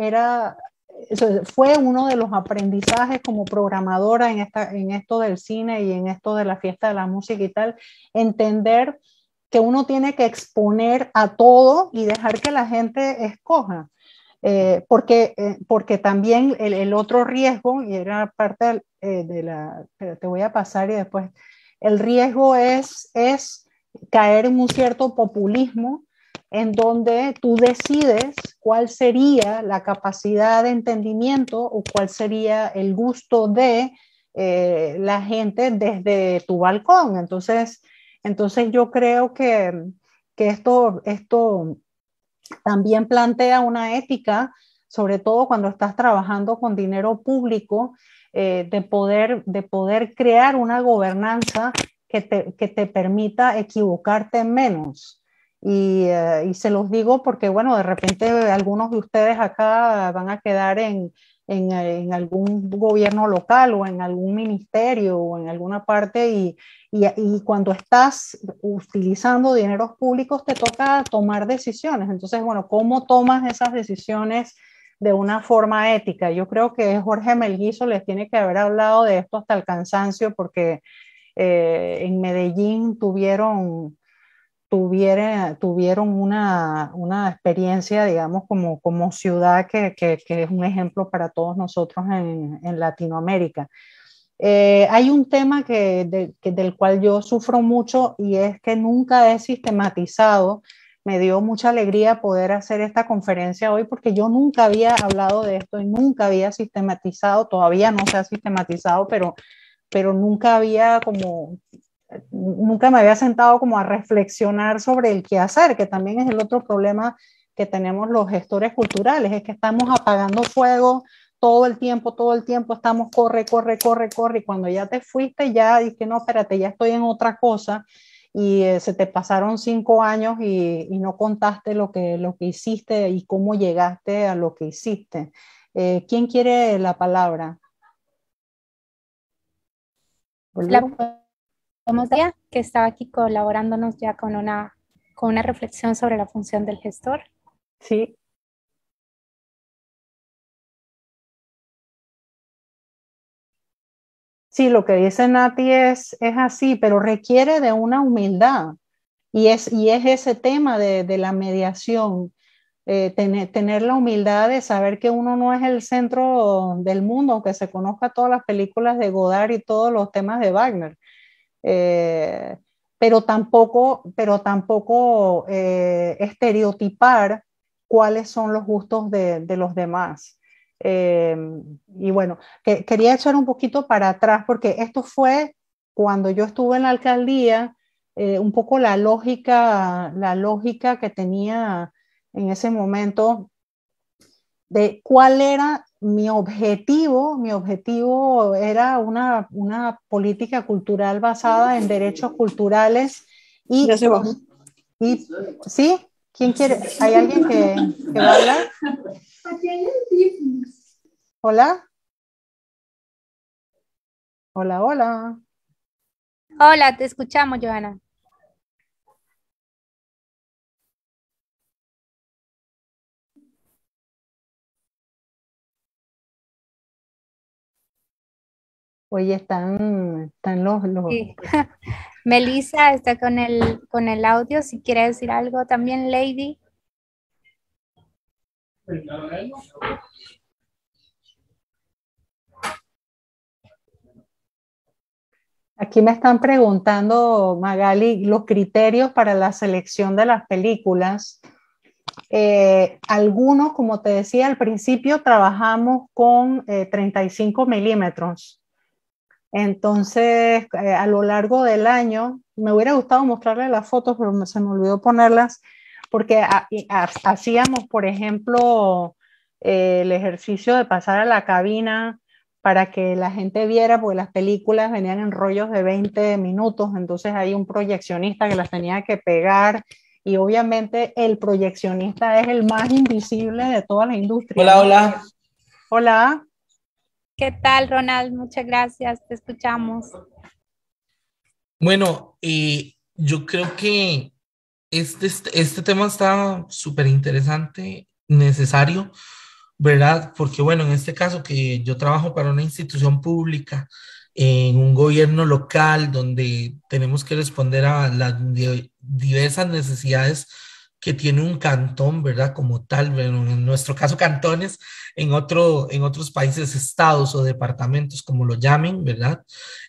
Speaker 4: fue uno de los aprendizajes como programadora en esto del cine y en esto de la fiesta de la música y tal, entender que uno tiene que exponer a todo y dejar que la gente escoja. Porque también el otro riesgo, y era parte te voy a pasar y después, el riesgo es caer en un cierto populismo en donde tú decides cuál sería la capacidad de entendimiento o cuál sería el gusto de la gente desde tu balcón. Entonces yo creo que esto también plantea una ética, sobre todo cuando estás trabajando con dinero público, de poder crear una gobernanza que te permita equivocarte menos. Y se los digo porque, bueno, de repente algunos de ustedes acá van a quedar en algún gobierno local o en algún ministerio o en alguna parte, y cuando estás utilizando dineros públicos te toca tomar decisiones. Entonces, bueno, ¿cómo tomas esas decisiones de una forma ética? Yo creo que Jorge Melguizo les tiene que haber hablado de esto hasta el cansancio, porque en Medellín tuvieron una experiencia, digamos, como ciudad que es un ejemplo para todos nosotros en Latinoamérica. Hay un tema del cual yo sufro mucho, y es que nunca he sistematizado. Me dio mucha alegría poder hacer esta conferencia hoy porque yo nunca había hablado de esto y nunca había sistematizado, todavía no se ha sistematizado, pero nunca me había sentado como a reflexionar sobre el quehacer, que también es el otro problema que tenemos los gestores culturales, es que estamos apagando fuego todo el tiempo estamos corre, y cuando ya te fuiste ya dije, no, espérate, ya estoy en otra cosa, y se te pasaron 5 años y no contaste lo que hiciste y cómo llegaste a lo que hiciste. ¿Quién quiere la palabra?
Speaker 3: La podemos dar, que estaba aquí colaborándonos ya con una reflexión sobre la función del gestor.
Speaker 4: Sí. Sí, lo que dice Nati es así, pero requiere de una humildad. Y es ese tema de la mediación, tener la humildad de saber que uno no es el centro del mundo, aunque se conozca todas las películas de Godard y todos los temas de Wagner. Pero tampoco estereotipar cuáles son los gustos de los demás. Y bueno, quería echar un poquito para atrás porque esto fue cuando yo estuve en la alcaldía, un poco la lógica que tenía en ese momento de cuál era mi objetivo. Mi objetivo era una política cultural basada en derechos culturales y,
Speaker 12: ya se va.
Speaker 4: Y ¿sí? ¿Quién quiere? ¿Hay alguien que va a hablar? Hola. Hola, hola.
Speaker 3: Hola, te escuchamos, Johanna.
Speaker 4: Oye, están los...
Speaker 3: Sí. Melissa está con el audio, si quiere decir algo también, Lady.
Speaker 4: Aquí me están preguntando, Magali, los criterios para la selección de las películas. Algunos, como te decía al principio, trabajamos con 35 milímetros. Entonces, a lo largo del año, me hubiera gustado mostrarles las fotos, pero se me olvidó ponerlas, porque hacíamos, por ejemplo, el ejercicio de pasar a la cabina para que la gente viera, porque las películas venían en rollos de 20 minutos, entonces hay un proyeccionista que las tenía que pegar, y obviamente el proyeccionista es el más invisible de toda la industria.
Speaker 13: Hola, hola.
Speaker 4: Hola.
Speaker 3: ¿Qué tal, Ronald? Muchas gracias, te escuchamos.
Speaker 13: Bueno, yo creo que este tema está súper interesante, necesario, ¿verdad? Porque bueno, en este caso que yo trabajo para una institución pública, en un gobierno local donde tenemos que responder a las diversas necesidades que tiene un cantón, ¿verdad? Como tal, bueno, en nuestro caso cantones, en otros países estados o departamentos, como lo llamen, ¿verdad?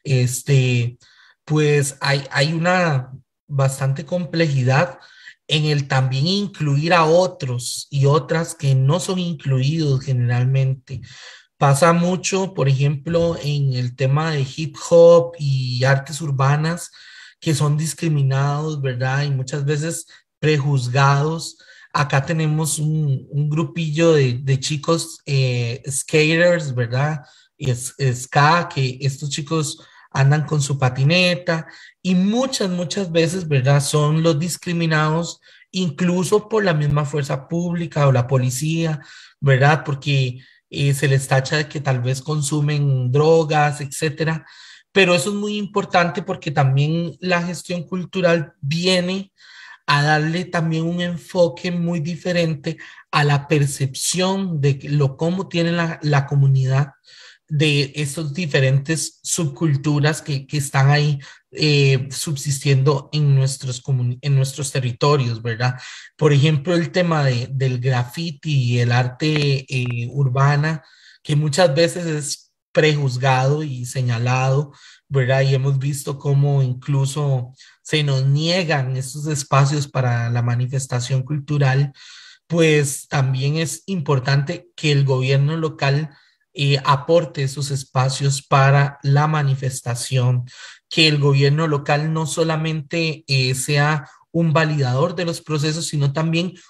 Speaker 13: Pues hay una bastante complejidad en el también incluir a otros y otras que no son incluidos generalmente. Pasa mucho, por ejemplo, en el tema de hip hop y artes urbanas, que son discriminados, ¿verdad? Y muchas veces prejuzgados. Acá tenemos un grupillo de chicos skaters, ¿verdad? Y ska, que estos chicos andan con su patineta y muchas veces, ¿verdad? Son los discriminados incluso por la misma fuerza pública o la policía, ¿verdad? Porque se les tacha de que tal vez consumen drogas, etcétera. Pero eso es muy importante porque también la gestión cultural viene a darle también un enfoque muy diferente a la percepción de cómo tiene la comunidad de esas diferentes subculturas que están ahí subsistiendo en nuestros territorios, ¿verdad? Por ejemplo, el tema del graffiti y el arte urbana, que muchas veces es prejuzgado y señalado, ¿verdad? Y hemos visto cómo incluso se nos niegan esos espacios para la manifestación cultural, pues también es importante que el gobierno local aporte esos espacios para la manifestación, que el gobierno local no solamente sea un validador de los procesos, sino también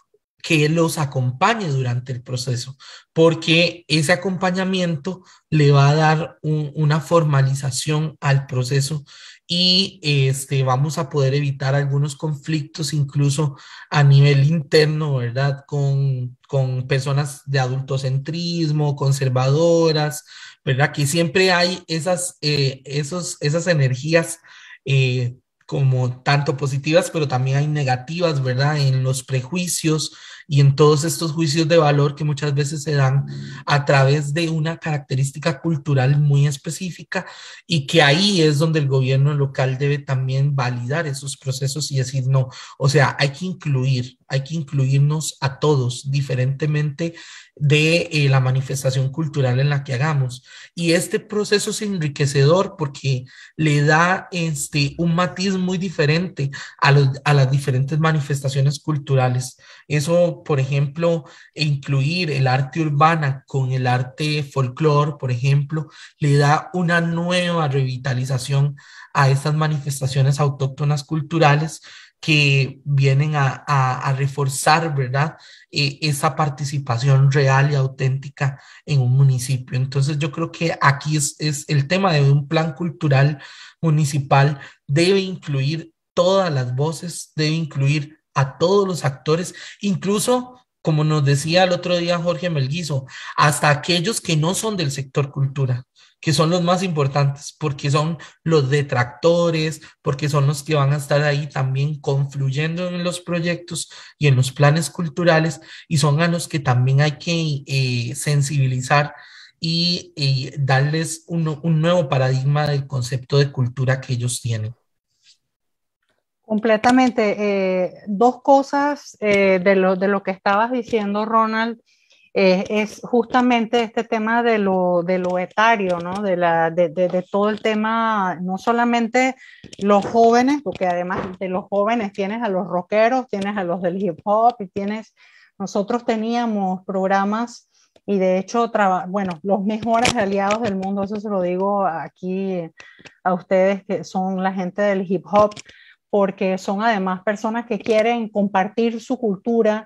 Speaker 13: que los acompañe durante el proceso, porque ese acompañamiento le va a dar una formalización al proceso y vamos a poder evitar algunos conflictos incluso a nivel interno, ¿verdad? Con personas de adultocentrismo, conservadoras, ¿verdad? Que siempre hay esas energías como tanto positivas, pero también hay negativas, ¿verdad? En los prejuicios y en todos estos juicios de valor que muchas veces se dan a través de una característica cultural muy específica y que ahí es donde el gobierno local debe también validar esos procesos y decir no, o sea, hay que incluirnos a todos diferentemente de la manifestación cultural en la que hagamos. Y este proceso es enriquecedor porque le da un matiz muy diferente a las diferentes manifestaciones culturales. Eso, por ejemplo, incluir el arte urbana con el arte folclore, por ejemplo, le da una nueva revitalización a estas manifestaciones autóctonas culturales que vienen a reforzar, ¿verdad? Esa participación real y auténtica en un municipio. Entonces yo creo que aquí es el tema de un plan cultural municipal, debe incluir todas las voces, debe incluir a todos los actores, incluso, como nos decía el otro día Jorge Melguizo, hasta aquellos que no son del sector cultura, que son los más importantes, porque son los detractores, porque son los que van a estar ahí también confluyendo en los proyectos y en los planes culturales, y son a los que también hay que sensibilizar y darles un nuevo paradigma del concepto de cultura que ellos tienen.
Speaker 4: Completamente. Dos cosas de lo que estabas diciendo, Ronald, es justamente este tema de lo etario, ¿no? De todo el tema, no solamente los jóvenes, porque además de los jóvenes tienes a los rockeros, tienes a los del hip hop y nosotros teníamos programas y de hecho, bueno, los mejores aliados del mundo, eso se lo digo aquí a ustedes que son la gente del hip hop, porque son además personas que quieren compartir su cultura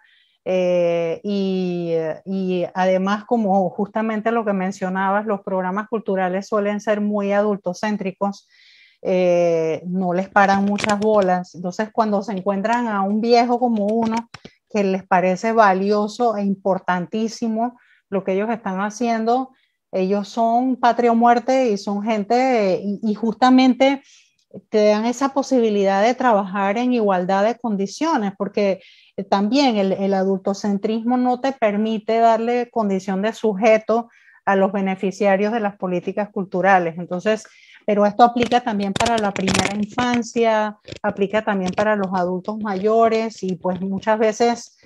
Speaker 4: y además, como justamente lo que mencionabas, los programas culturales suelen ser muy adultocéntricos, no les paran muchas bolas. Entonces, cuando se encuentran a un viejo como uno que les parece valioso e importantísimo lo que ellos están haciendo, ellos son patria o muerte y son gente y justamente te dan esa posibilidad de trabajar en igualdad de condiciones, porque también el adultocentrismo no te permite darle condición de sujeto a los beneficiarios de las políticas culturales. Entonces, pero esto aplica también para la primera infancia, aplica también para los adultos mayores y pues muchas veces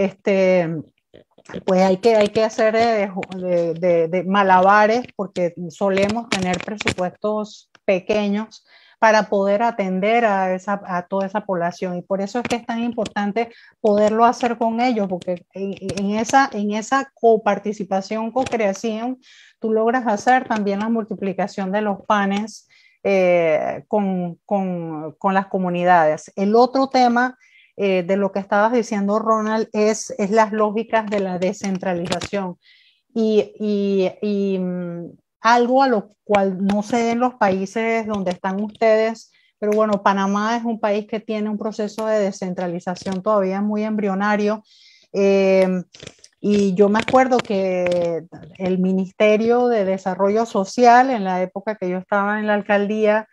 Speaker 4: pues hay que hacer de malabares porque solemos tener presupuestos pequeños para poder atender a toda esa población. Y por eso es que es tan importante poderlo hacer con ellos, porque en esa coparticipación, co-creación, tú logras hacer también la multiplicación de los panes con las comunidades. El otro tema de lo que estabas diciendo, Ronald, es las lógicas de la descentralización. Y algo a lo cual no se en los países donde están ustedes, pero bueno, Panamá es un país que tiene un proceso de descentralización todavía muy embrionario. Y yo me acuerdo que el Ministerio de Desarrollo Social, en la época que yo estaba en la alcaldía,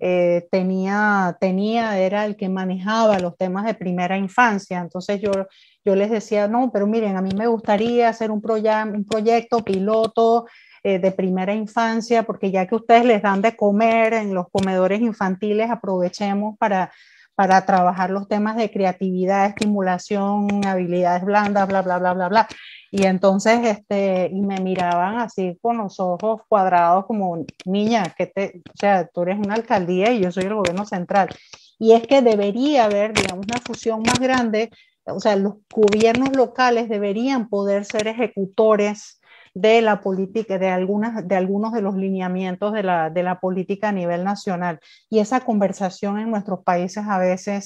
Speaker 4: era el que manejaba los temas de primera infancia. Entonces yo les decía, no, pero miren, a mí me gustaría hacer un proyecto piloto de primera infancia, porque ya que ustedes les dan de comer en los comedores infantiles, aprovechemos para trabajar los temas de creatividad, estimulación, habilidades blandas, bla, bla, bla, bla, bla. Y entonces, y me miraban así con los ojos cuadrados como, niña, o sea, tú eres una alcaldía y yo soy el gobierno central. Y es que debería haber, digamos, una fusión más grande, o sea, los gobiernos locales deberían poder ser ejecutores de la política, de algunos de los lineamientos de la política a nivel nacional. Y esa conversación en nuestros países a veces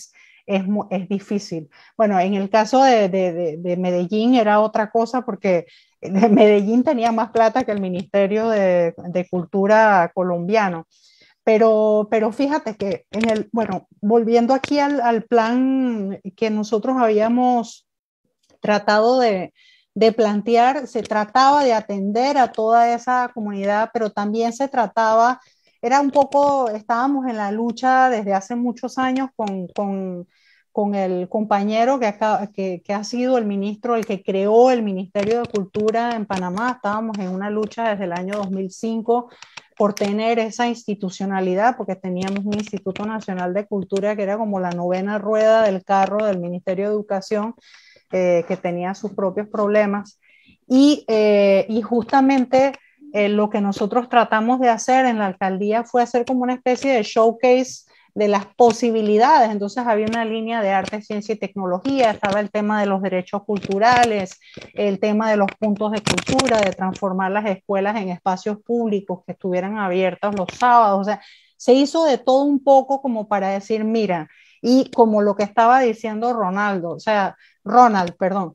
Speaker 4: es difícil. Bueno, en el caso de Medellín era otra cosa porque Medellín tenía más plata que el Ministerio de Cultura colombiano. Pero fíjate que bueno, volviendo aquí al plan que nosotros habíamos tratado de plantear, se trataba de atender a toda esa comunidad, pero también se trataba, era un poco, estábamos en la lucha desde hace muchos años con el compañero que ha sido el ministro, el que creó el Ministerio de Cultura en Panamá. Estábamos en una lucha desde el año 2005 por tener esa institucionalidad, porque teníamos un Instituto Nacional de Cultura que era como la novena rueda del carro del Ministerio de Educación, que tenía sus propios problemas. Y justamente lo que nosotros tratamos de hacer en la alcaldía fue hacer como una especie de showcase de las posibilidades. Entonces había una línea de arte, ciencia y tecnología, estaba el tema de los derechos culturales, el tema de los puntos de cultura, de transformar las escuelas en espacios públicos que estuvieran abiertos los sábados. O sea, se hizo de todo un poco como para decir, mira, y como lo que estaba diciendo Ronald,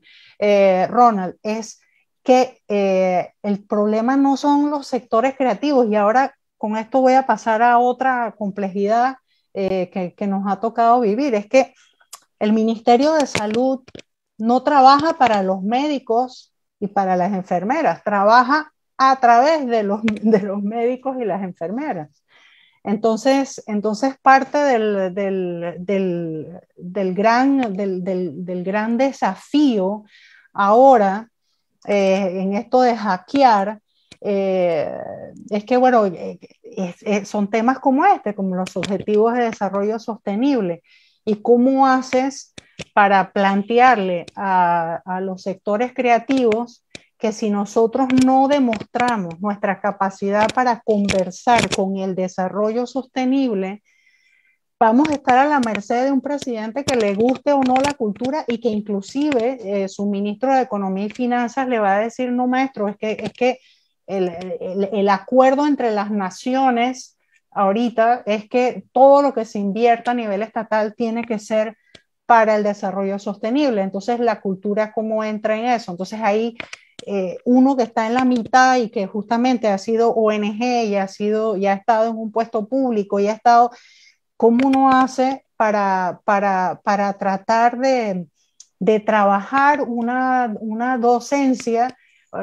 Speaker 4: es que el problema no son los sectores creativos, y ahora con esto voy a pasar a otra complejidad que nos ha tocado vivir. Es que el Ministerio de Salud no trabaja para los médicos y para las enfermeras, trabaja a través de los médicos y las enfermeras. Entonces parte del gran desafío ahora en esto de hackear es que, bueno, son temas como como los objetivos de desarrollo sostenible, y cómo haces para plantearle a los sectores creativos que si nosotros no demostramos nuestra capacidad para conversar con el desarrollo sostenible, vamos a estar a la merced de un presidente que le guste o no la cultura, y que inclusive su ministro de Economía y Finanzas le va a decir, no, maestro, es que el acuerdo entre las naciones ahorita es que todo lo que se invierta a nivel estatal tiene que ser para el desarrollo sostenible. Entonces, la cultura, ¿cómo entra en eso? Entonces, ahí uno que está en la mitad y que justamente ha sido ONG y ha estado en un puesto público y ha estado, ¿cómo uno hace para tratar de trabajar una docencia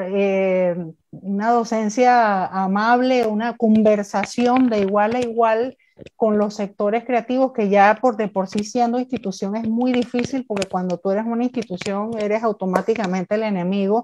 Speaker 4: amable, una conversación de igual a igual con los sectores creativos, que ya de por sí siendo institución es muy difícil, porque cuando tú eres una institución eres automáticamente el enemigo?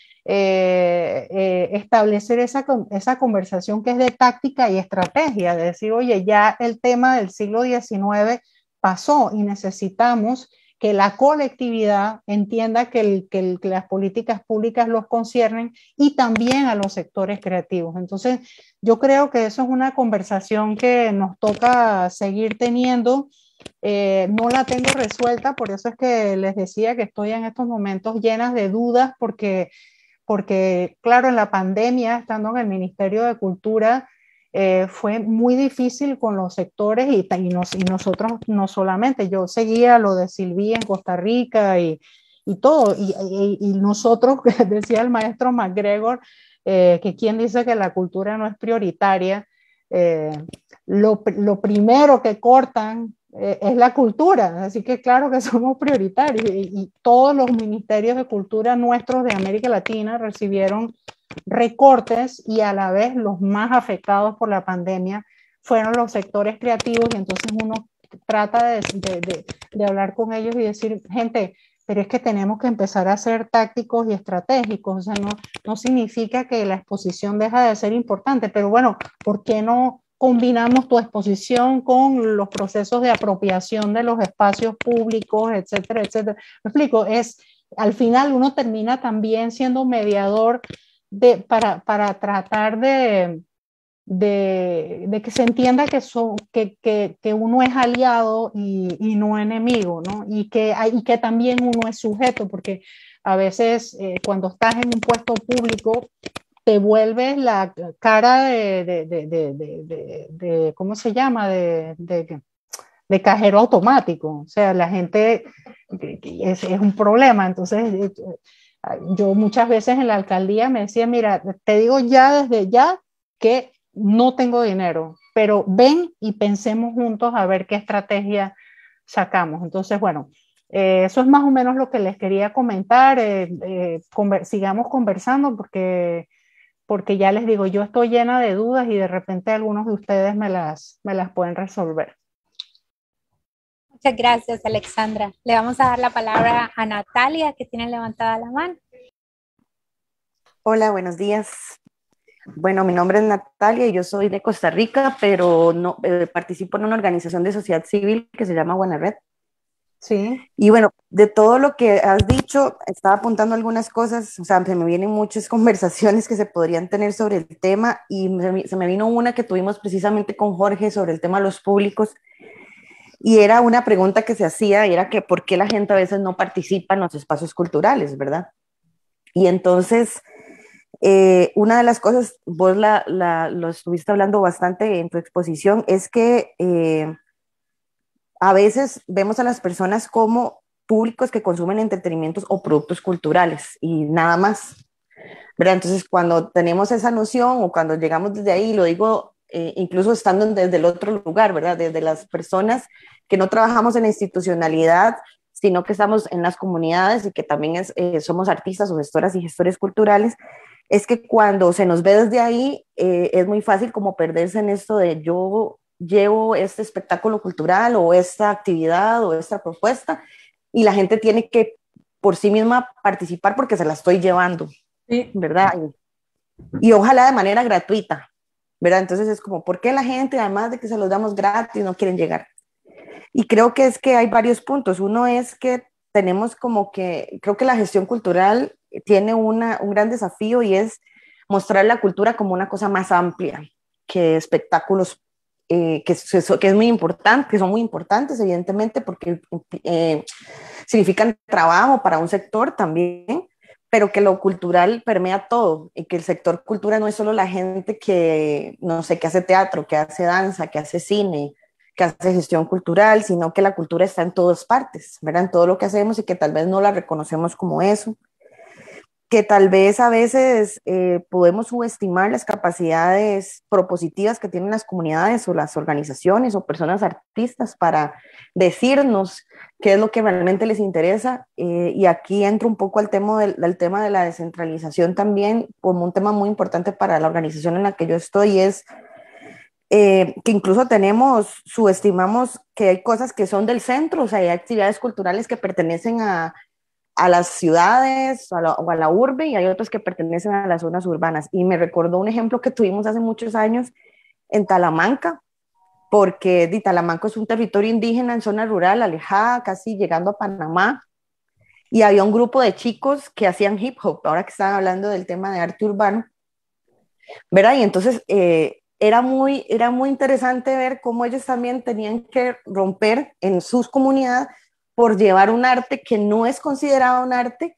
Speaker 4: Establecer esa conversación que es de táctica y estrategia, de decir, oye, ya el tema del siglo XIX pasó y necesitamos que la colectividad entienda que las políticas públicas los conciernen, y también a los sectores creativos. Entonces, yo creo que eso es una conversación que nos toca seguir teniendo. No la tengo resuelta, por eso es que les decía que estoy en estos momentos llenas de dudas, porque claro, en la pandemia, estando en el Ministerio de Cultura, fue muy difícil con los sectores, y nosotros no solamente, yo seguía lo de Silvía en Costa Rica y todo, y nosotros, decía el maestro MacGregor, que quien dice que la cultura no es prioritaria, lo primero que cortan es la cultura, así que claro que somos prioritarios, y todos los ministerios de cultura nuestros de América Latina recibieron recortes, y a la vez los más afectados por la pandemia fueron los sectores creativos. Y entonces uno trata de hablar con ellos y decir, gente, pero es que tenemos que empezar a ser tácticos y estratégicos. O sea, no significa que la exposición deja de ser importante, pero bueno, ¿por qué no combinamos tu exposición con los procesos de apropiación de los espacios públicos, etcétera, etcétera? Me explico, al final uno termina también siendo mediador para tratar de que se entienda que uno es aliado y no enemigo, ¿no? Y que también uno es sujeto, porque a veces cuando estás en un puesto público te vuelves la cara ¿cómo se llama? de cajero automático. O sea, la gente es un problema. Entonces, yo muchas veces en la alcaldía me decía, mira, te digo ya desde ya que no tengo dinero, pero ven y pensemos juntos a ver qué estrategia sacamos. Entonces, bueno, eso es más o menos lo que les quería comentar. Sigamos conversando porque ya les digo, yo estoy llena de dudas y de repente algunos de ustedes me las pueden resolver.
Speaker 12: Muchas gracias, Alexandra. Le vamos a dar la palabra a Natalia, que tiene levantada la mano.
Speaker 14: Hola, buenos días. Bueno, mi nombre es Natalia y yo soy de Costa Rica, pero no, participo en una organización de sociedad civil que se llama Buena Red.
Speaker 4: Sí.
Speaker 14: Y bueno, de todo lo que has dicho, estaba apuntando algunas cosas, o sea, se me vienen muchas conversaciones que se podrían tener sobre el tema y se me vino una que tuvimos precisamente con Jorge sobre el tema de los públicos y era una pregunta que se hacía, y era que por qué la gente a veces no participa en los espacios culturales, ¿verdad? Y entonces, una de las cosas, vos lo estuviste hablando bastante en tu exposición, es que a veces vemos a las personas como públicos que consumen entretenimientos o productos culturales y nada más, ¿verdad? Entonces, cuando tenemos esa noción o cuando llegamos desde ahí, lo digo incluso estando desde el otro lugar, ¿verdad? Desde las personas que no trabajamos en la institucionalidad, sino que estamos en las comunidades y que también somos artistas o gestoras y gestores culturales, es que cuando se nos ve desde ahí, es muy fácil como perderse en esto de yo llevo este espectáculo cultural o esta actividad o esta propuesta y la gente tiene que por sí misma participar porque se la estoy llevando, sí, ¿verdad? Y ojalá de manera gratuita, ¿verdad? Entonces es como, ¿por qué la gente, además de que se los damos gratis, no quieren llegar? Y creo que es que hay varios puntos. Uno es que tenemos como que, creo que la gestión cultural tiene un gran desafío y es mostrar la cultura como una cosa más amplia que espectáculos que es muy importante, que son muy importantes evidentemente porque significan trabajo para un sector también, pero que lo cultural permea todo y que el sector cultura no es solo la gente que, no sé, que hace teatro, que hace danza, que hace cine, que hace gestión cultural, sino que la cultura está en todas partes, ¿verdad? En todo lo que hacemos y que tal vez no la reconocemos como eso, que tal vez a veces podemos subestimar las capacidades propositivas que tienen las comunidades o las organizaciones o personas artistas para decirnos qué es lo que realmente les interesa. Y aquí entro un poco al tema de la descentralización también, como un tema muy importante para la organización en la que yo estoy, es que incluso subestimamos que hay cosas que son del centro, o sea, hay actividades culturales que pertenecen a las ciudades o a la urbe y hay otras que pertenecen a las zonas urbanas. Y me recordó un ejemplo que tuvimos hace muchos años en Talamanca, porque Talamanca es un territorio indígena en zona rural, alejada, casi llegando a Panamá, y había un grupo de chicos que hacían hip hop, ahora que estaban hablando del tema de arte urbano, ¿verdad? Y entonces era muy interesante ver cómo ellos también tenían que romper en sus comunidades por llevar un arte que no es considerado un arte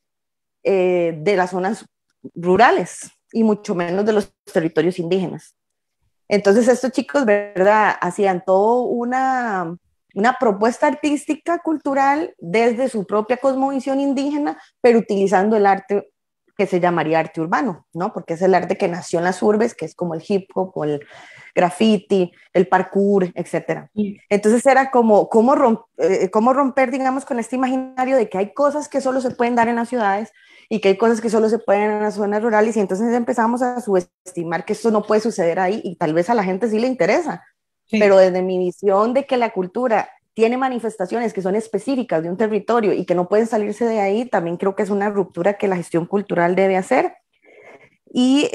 Speaker 14: de las zonas rurales y mucho menos de los territorios indígenas. Entonces estos chicos, ¿verdad?, hacían todo una propuesta artística cultural desde su propia cosmovisión indígena, pero utilizando el arte que se llamaría arte urbano, ¿no? Porque es el arte que nació en las urbes, que es como el hip hop o el graffiti, el parkour, etc. Entonces era como cómo romper, digamos, con este imaginario de que hay cosas que solo se pueden dar en las ciudades y que hay cosas que solo se pueden en las zonas rurales, y entonces empezamos a subestimar que esto no puede suceder ahí, y tal vez a la gente sí le interesa, sí. Pero desde mi visión de que la cultura tiene manifestaciones que son específicas de un territorio y que no pueden salirse de ahí, también creo que es una ruptura que la gestión cultural debe hacer. Y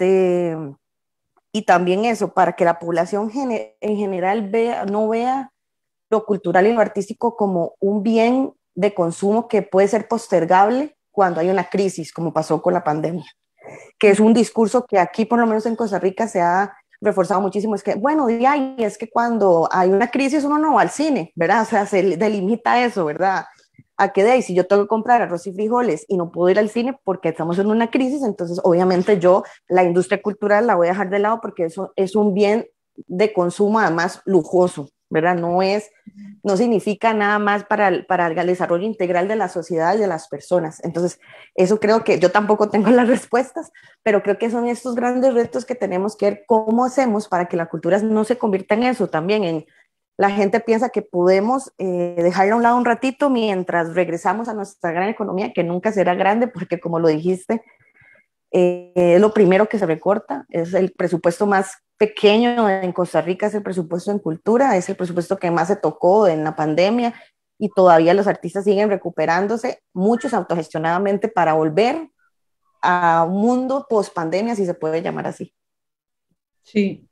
Speaker 14: también eso, para que la población en general no vea lo cultural y lo artístico como un bien de consumo que puede ser postergable cuando hay una crisis, como pasó con la pandemia, que es un discurso que aquí, por lo menos en Costa Rica, se ha reforzado muchísimo. Es que, bueno, y es que cuando hay una crisis uno no va al cine, ¿verdad? O sea, se delimita eso, ¿verdad? A que de ahí, si yo tengo que comprar arroz y frijoles y no puedo ir al cine porque estamos en una crisis, entonces obviamente yo la industria cultural la voy a dejar de lado porque eso es un bien de consumo además lujoso, ¿verdad? No significa nada más para el desarrollo integral de la sociedad y de las personas. Entonces, eso creo que yo tampoco tengo las respuestas, pero creo que son estos grandes retos que tenemos que ver cómo hacemos para que la cultura no se convierta en eso también. La gente piensa que podemos dejarla a un lado un ratito mientras regresamos a nuestra gran economía, que nunca será grande, porque como lo dijiste, es lo primero que se recorta, es el presupuesto más pequeño en Costa Rica, es el presupuesto en cultura, es el presupuesto que más se tocó en la pandemia y todavía los artistas siguen recuperándose, muchos autogestionadamente, para volver a un mundo post pandemia, si se puede llamar así.
Speaker 4: Sí.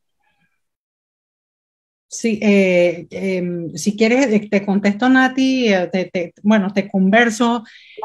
Speaker 4: Sí, si quieres te contesto, Nati, bueno, te converso,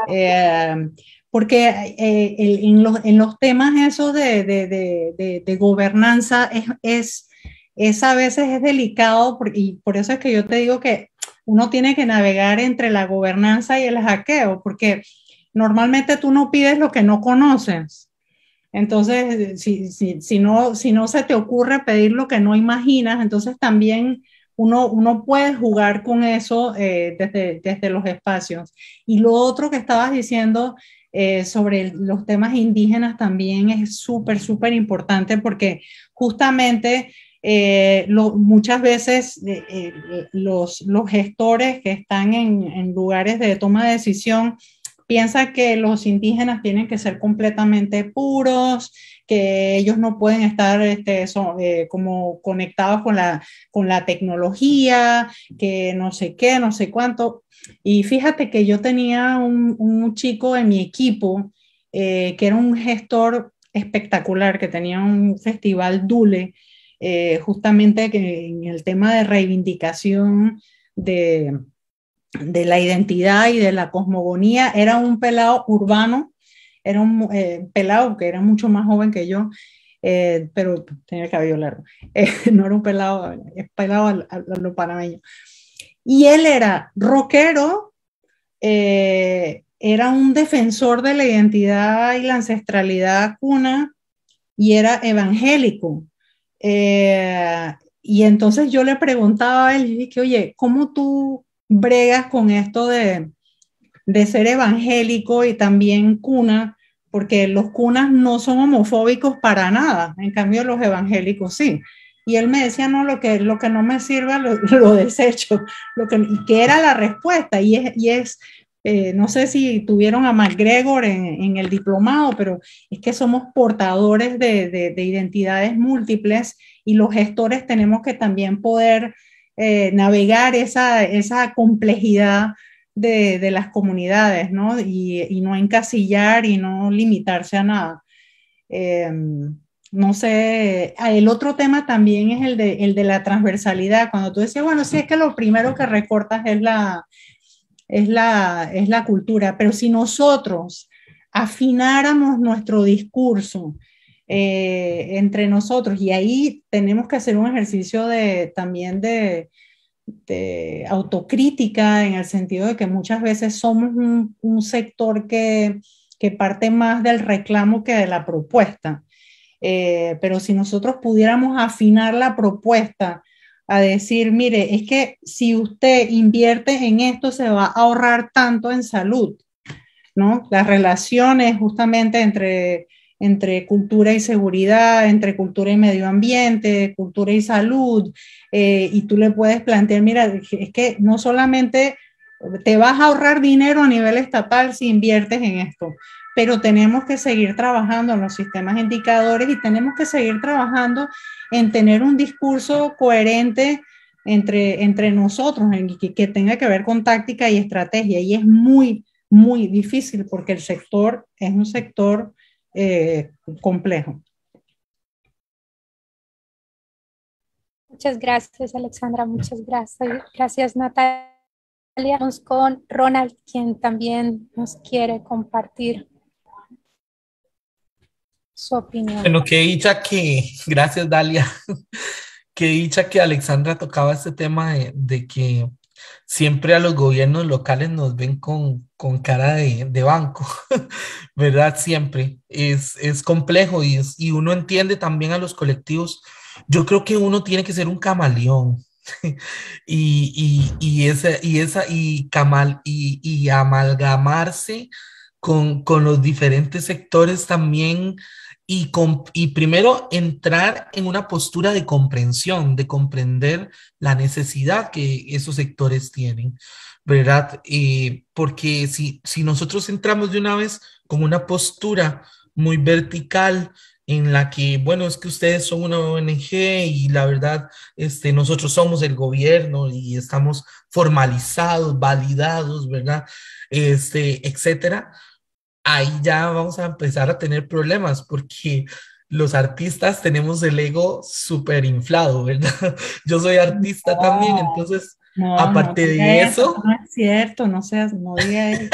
Speaker 4: porque en los temas esos de gobernanza es a veces es delicado, y por eso es que yo te digo que uno tiene que navegar entre la gobernanza y el hackeo, porque normalmente tú no pides lo que no conoces. Entonces, si no se te ocurre pedir lo que no imaginas, entonces también uno puede jugar con eso desde los espacios. Y lo otro que estabas diciendo sobre los temas indígenas también es súper, súper importante, porque justamente muchas veces los gestores que están en lugares de toma de decisión piensa que los indígenas tienen que ser completamente puros, que ellos no pueden estar como conectados con la tecnología, que no sé qué, no sé cuánto. Y fíjate que yo tenía un chico en mi equipo que era un gestor espectacular, que tenía un festival Dule, justamente en el tema de reivindicación de la identidad y de la cosmogonía. Era un pelado urbano, era un pelado que era mucho más joven que yo, pero tenía el cabello largo, no era un pelado, es pelado a lo panameño. Y él era rockero, era un defensor de la identidad y la ancestralidad cuna, y era evangélico. Y entonces yo le preguntaba a él, y dije, oye, ¿cómo tú bregas con esto de ser evangélico y también cuna? Porque los cunas no son homofóbicos para nada, en cambio los evangélicos sí. Y él me decía, no, lo que no me sirva lo desecho, que era la respuesta. No sé si tuvieron a MacGregor en el diplomado, pero es que somos portadores de identidades múltiples, y los gestores tenemos que también poder navegar esa complejidad de las comunidades, ¿no? Y no encasillar y no limitarse a nada. No sé, el otro tema también es el de la transversalidad. Cuando tú decías, bueno, sí, es que lo primero que recortas es la cultura, pero si nosotros afináramos nuestro discurso entre nosotros, y ahí tenemos que hacer un ejercicio también de autocrítica, en el sentido de que muchas veces somos un sector que parte más del reclamo que de la propuesta. Pero si nosotros pudiéramos afinar la propuesta a decir, mire, es que si usted invierte en esto se va a ahorrar tanto en salud, ¿no? Las relaciones justamente entre cultura y seguridad, entre cultura y medio ambiente, cultura y salud, y tú le puedes plantear, mira, es que no solamente te vas a ahorrar dinero a nivel estatal si inviertes en esto, pero tenemos que seguir trabajando en los sistemas indicadores, y tenemos que seguir trabajando en tener un discurso coherente entre nosotros, que tenga que ver con táctica y estrategia, y es muy, muy difícil porque el sector es un sector complejo.
Speaker 12: Muchas gracias, Alexandra, muchas gracias. Gracias, Natalia. Vamos con Ronald, quien también nos quiere compartir su opinión.
Speaker 13: Bueno, qué dicha gracias, Dalia, qué dicha que Alexandra tocaba este tema de que siempre a los gobiernos locales nos ven con cara de banco, ¿verdad? Siempre es complejo, y uno entiende también a los colectivos. Yo creo que uno tiene que ser un camaleón, y amalgamarse con los diferentes sectores también y primero entrar en una postura de comprensión, de comprender la necesidad que esos sectores tienen, ¿verdad? Porque si nosotros entramos de una vez con una postura muy vertical, en la que, bueno, es que ustedes son una ONG y la verdad, nosotros somos el gobierno y estamos formalizados, validados, ¿verdad? Etcétera. Ahí ya vamos a empezar a tener problemas porque los artistas tenemos el ego súper inflado, ¿verdad? Yo soy artista también, entonces, aparte de eso...
Speaker 4: No es cierto, no diga eso.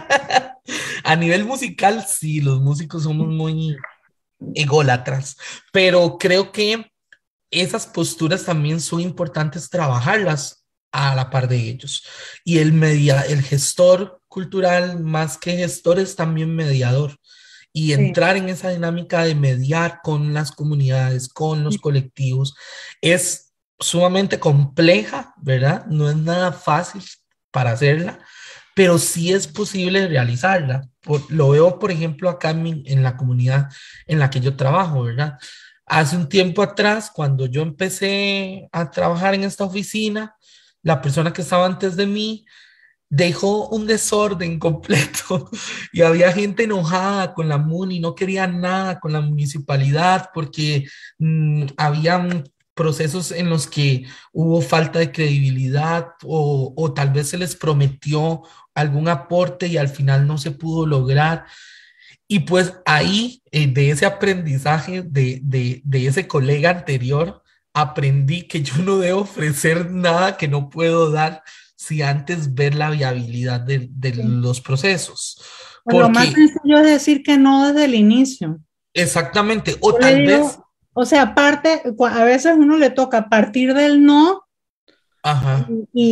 Speaker 13: A nivel musical, sí, los músicos somos muy ególatras, pero creo que esas posturas también son importantes trabajarlas a la par de ellos. Y el gestor cultural, más que gestor, es también mediador. Y entrar en esa dinámica de mediar con las comunidades, con los colectivos, es sumamente compleja, ¿verdad? No es nada fácil para hacerla, pero sí es posible realizarla. Lo veo, por ejemplo, acá en la comunidad en la que yo trabajo, ¿verdad? Hace un tiempo atrás, cuando yo empecé a trabajar en esta oficina, la persona que estaba antes de mí dejó un desorden completo y había gente enojada con la MUNI, no quería nada con la municipalidad porque habían procesos en los que hubo falta de credibilidad o tal vez se les prometió algún aporte y al final no se pudo lograr. Y pues ahí, de ese aprendizaje de ese colega anterior, aprendí que yo no debo ofrecer nada que no puedo dar si antes ver la viabilidad de los procesos.
Speaker 4: Pues lo más sencillo es decir que no desde el inicio.
Speaker 13: Exactamente, o tal vez...
Speaker 4: O sea, aparte, a veces uno le toca partir del no.
Speaker 13: Ajá.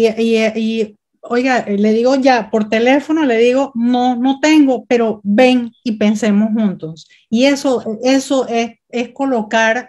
Speaker 4: Y oiga, le digo ya por teléfono, le digo, no tengo, pero ven y pensemos juntos. Y eso es colocar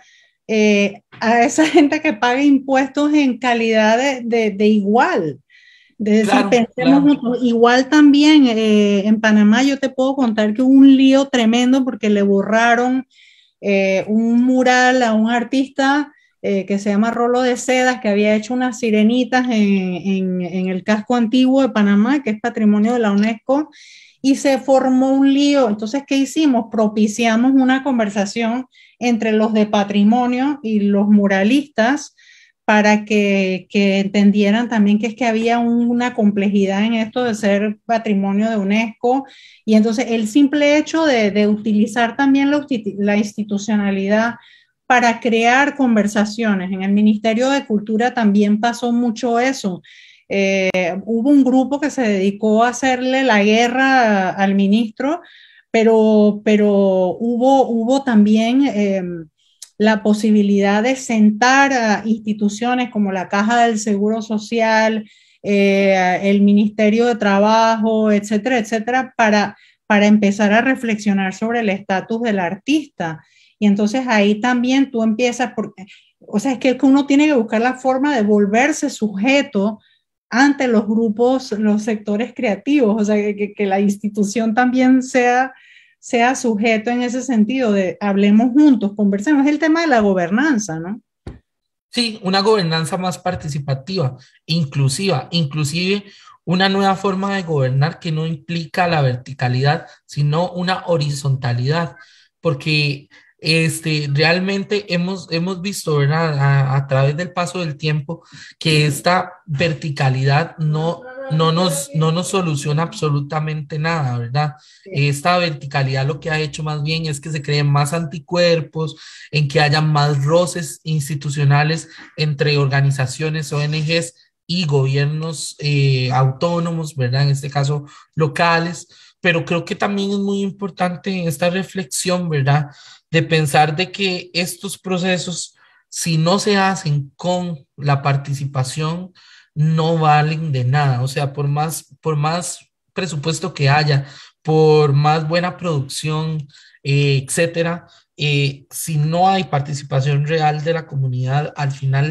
Speaker 4: a esa gente que paga impuestos en calidad de igual. De decir,
Speaker 13: Claro,
Speaker 4: pensemos juntos. Igual también en Panamá yo te puedo contar que hubo un lío tremendo porque le borraron un mural a un artista que se llama Rolo de Sedas, que había hecho unas sirenitas en el casco antiguo de Panamá, que es patrimonio de la UNESCO, y se formó un lío. Entonces, ¿qué hicimos? Propiciamos una conversación entre los de patrimonio y los muralistas para que entendieran también que es que había una complejidad en esto de ser patrimonio de UNESCO, y entonces el simple hecho de utilizar también la institucionalidad para crear conversaciones. En el Ministerio de Cultura también pasó mucho eso. Hubo un grupo que se dedicó a hacerle la guerra al ministro, pero hubo también la posibilidad de sentar a instituciones como la Caja del Seguro Social, el Ministerio de Trabajo, etcétera, etcétera, para empezar a reflexionar sobre el estatus del artista. Y entonces ahí también tú empiezas, o sea, es que uno tiene que buscar la forma de volverse sujeto ante los grupos, los sectores creativos, o sea, que la institución también sea sujeto en ese sentido de hablemos juntos, conversemos. Es el tema de la gobernanza, ¿no?
Speaker 13: Sí, una gobernanza más participativa, inclusiva, inclusive una nueva forma de gobernar que no implica la verticalidad, sino una horizontalidad, porque realmente hemos visto, ¿verdad? A través del paso del tiempo que esta verticalidad no nos soluciona absolutamente nada, ¿verdad? Esta verticalidad lo que ha hecho más bien es que se creen más anticuerpos, en que haya más roces institucionales entre organizaciones, ONGs y gobiernos autónomos, ¿verdad? En este caso, locales. Pero creo que también es muy importante esta reflexión, ¿verdad? De pensar de que estos procesos, si no se hacen con la participación, no valen de nada. O sea, por más presupuesto que haya, por más buena producción, etcétera, si no hay participación real de la comunidad, al final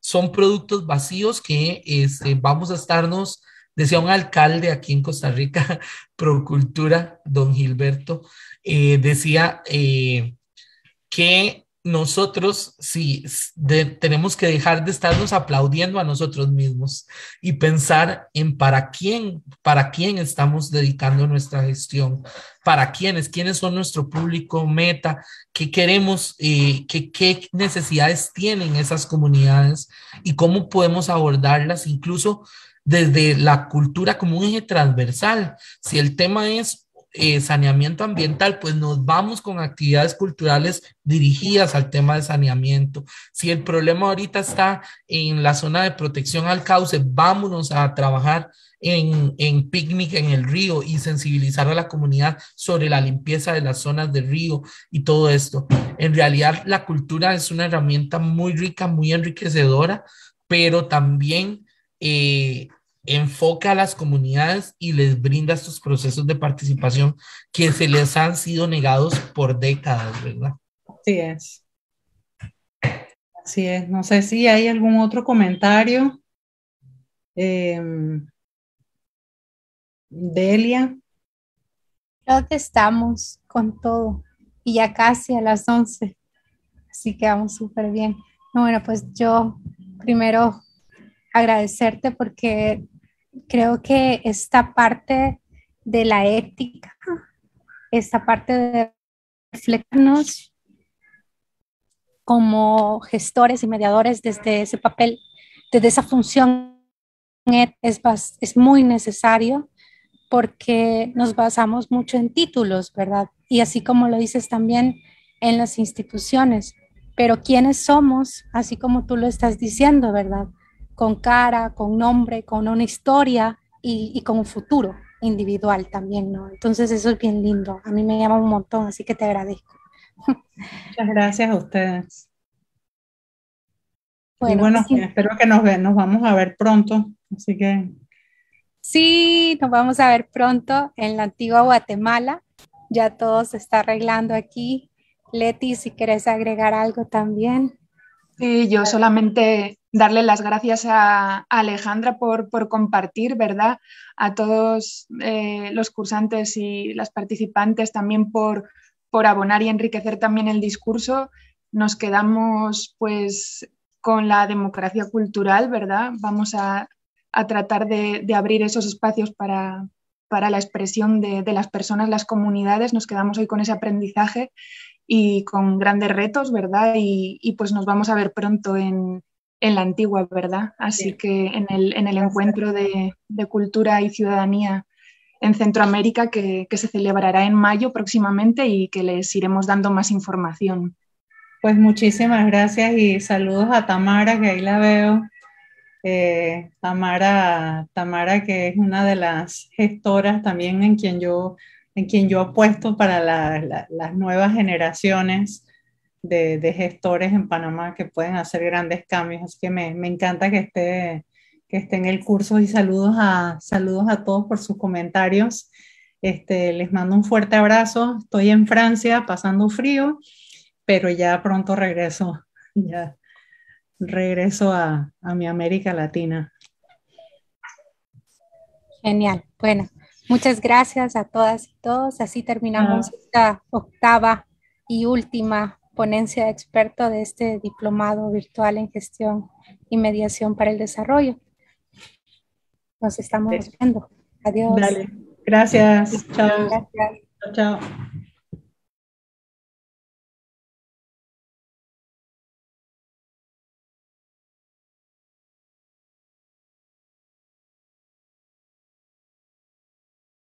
Speaker 13: son productos vacíos que vamos a estarnos, decía un alcalde aquí en Costa Rica, Procultura, don Gilberto, decía que nosotros sí tenemos que dejar de estarnos aplaudiendo a nosotros mismos y pensar en para quién estamos dedicando nuestra gestión, quiénes son nuestro público meta, qué queremos, qué necesidades tienen esas comunidades y cómo podemos abordarlas incluso desde la cultura como un eje transversal. Si el tema es saneamiento ambiental, pues nos vamos con actividades culturales dirigidas al tema de saneamiento. Si el problema ahorita está en la zona de protección al cauce, vámonos a trabajar en picnic en el río y sensibilizar a la comunidad sobre la limpieza de las zonas del río y todo esto. En realidad, la cultura es una herramienta muy rica, muy enriquecedora, pero también enfoca a las comunidades y les brinda estos procesos de participación que se les han sido negados por décadas, ¿verdad?
Speaker 4: Así es. Así es. No sé si hay algún otro comentario. Delia.
Speaker 12: Creo que estamos con todo y ya casi a las 11, así que vamos súper bien. Bueno, pues yo primero agradecerte porque creo que esta parte de la ética, esta parte de reflejarnos como gestores y mediadores desde ese papel, desde esa función, es muy necesario porque nos basamos mucho en títulos, ¿verdad? Y así como lo dices también en las instituciones, pero ¿quiénes somos? Así como tú lo estás diciendo, ¿verdad? Con cara, con nombre, con una historia y con un futuro individual también, ¿no? Entonces eso es bien lindo, a mí me llama un montón, así que te agradezco.
Speaker 4: Muchas gracias a ustedes.
Speaker 12: Bueno,
Speaker 4: y bueno,
Speaker 12: sí.
Speaker 4: Espero que nos vamos a ver pronto, así que...
Speaker 12: Sí, nos vamos a ver pronto en la antigua Guatemala, ya todo se está arreglando aquí. Leti, si quieres agregar algo también.
Speaker 2: Sí, yo solamente darle las gracias a Alejandra por compartir, ¿verdad? A todos los cursantes y las participantes también por abonar y enriquecer también el discurso. Nos quedamos pues con la democracia cultural, ¿verdad? Vamos a tratar de abrir esos espacios para la expresión de las personas, las comunidades. Nos quedamos hoy con ese aprendizaje y con grandes retos, ¿verdad? Y pues nos vamos a ver pronto en la antigua, ¿verdad? Así sí. Que en el encuentro de cultura y ciudadanía en Centroamérica que se celebrará en mayo próximamente y que les iremos dando más información.
Speaker 4: Pues muchísimas gracias y saludos a Tamara, que ahí la veo. Tamara, que es una de las gestoras también en quien yo apuesto para las nuevas generaciones de gestores en Panamá que pueden hacer grandes cambios. Así que me encanta que esté en el curso y saludos a todos por sus comentarios. Les mando un fuerte abrazo. Estoy en Francia pasando frío, pero ya pronto regreso a mi América Latina.
Speaker 12: Genial. Bueno, muchas gracias a todas y todos. Así terminamos esta octava y última ponencia de experto de este diplomado virtual en gestión y mediación para el desarrollo. Nos estamos viendo. Adiós.
Speaker 4: Dale. Gracias. Chao.
Speaker 12: Gracias.
Speaker 4: Chao.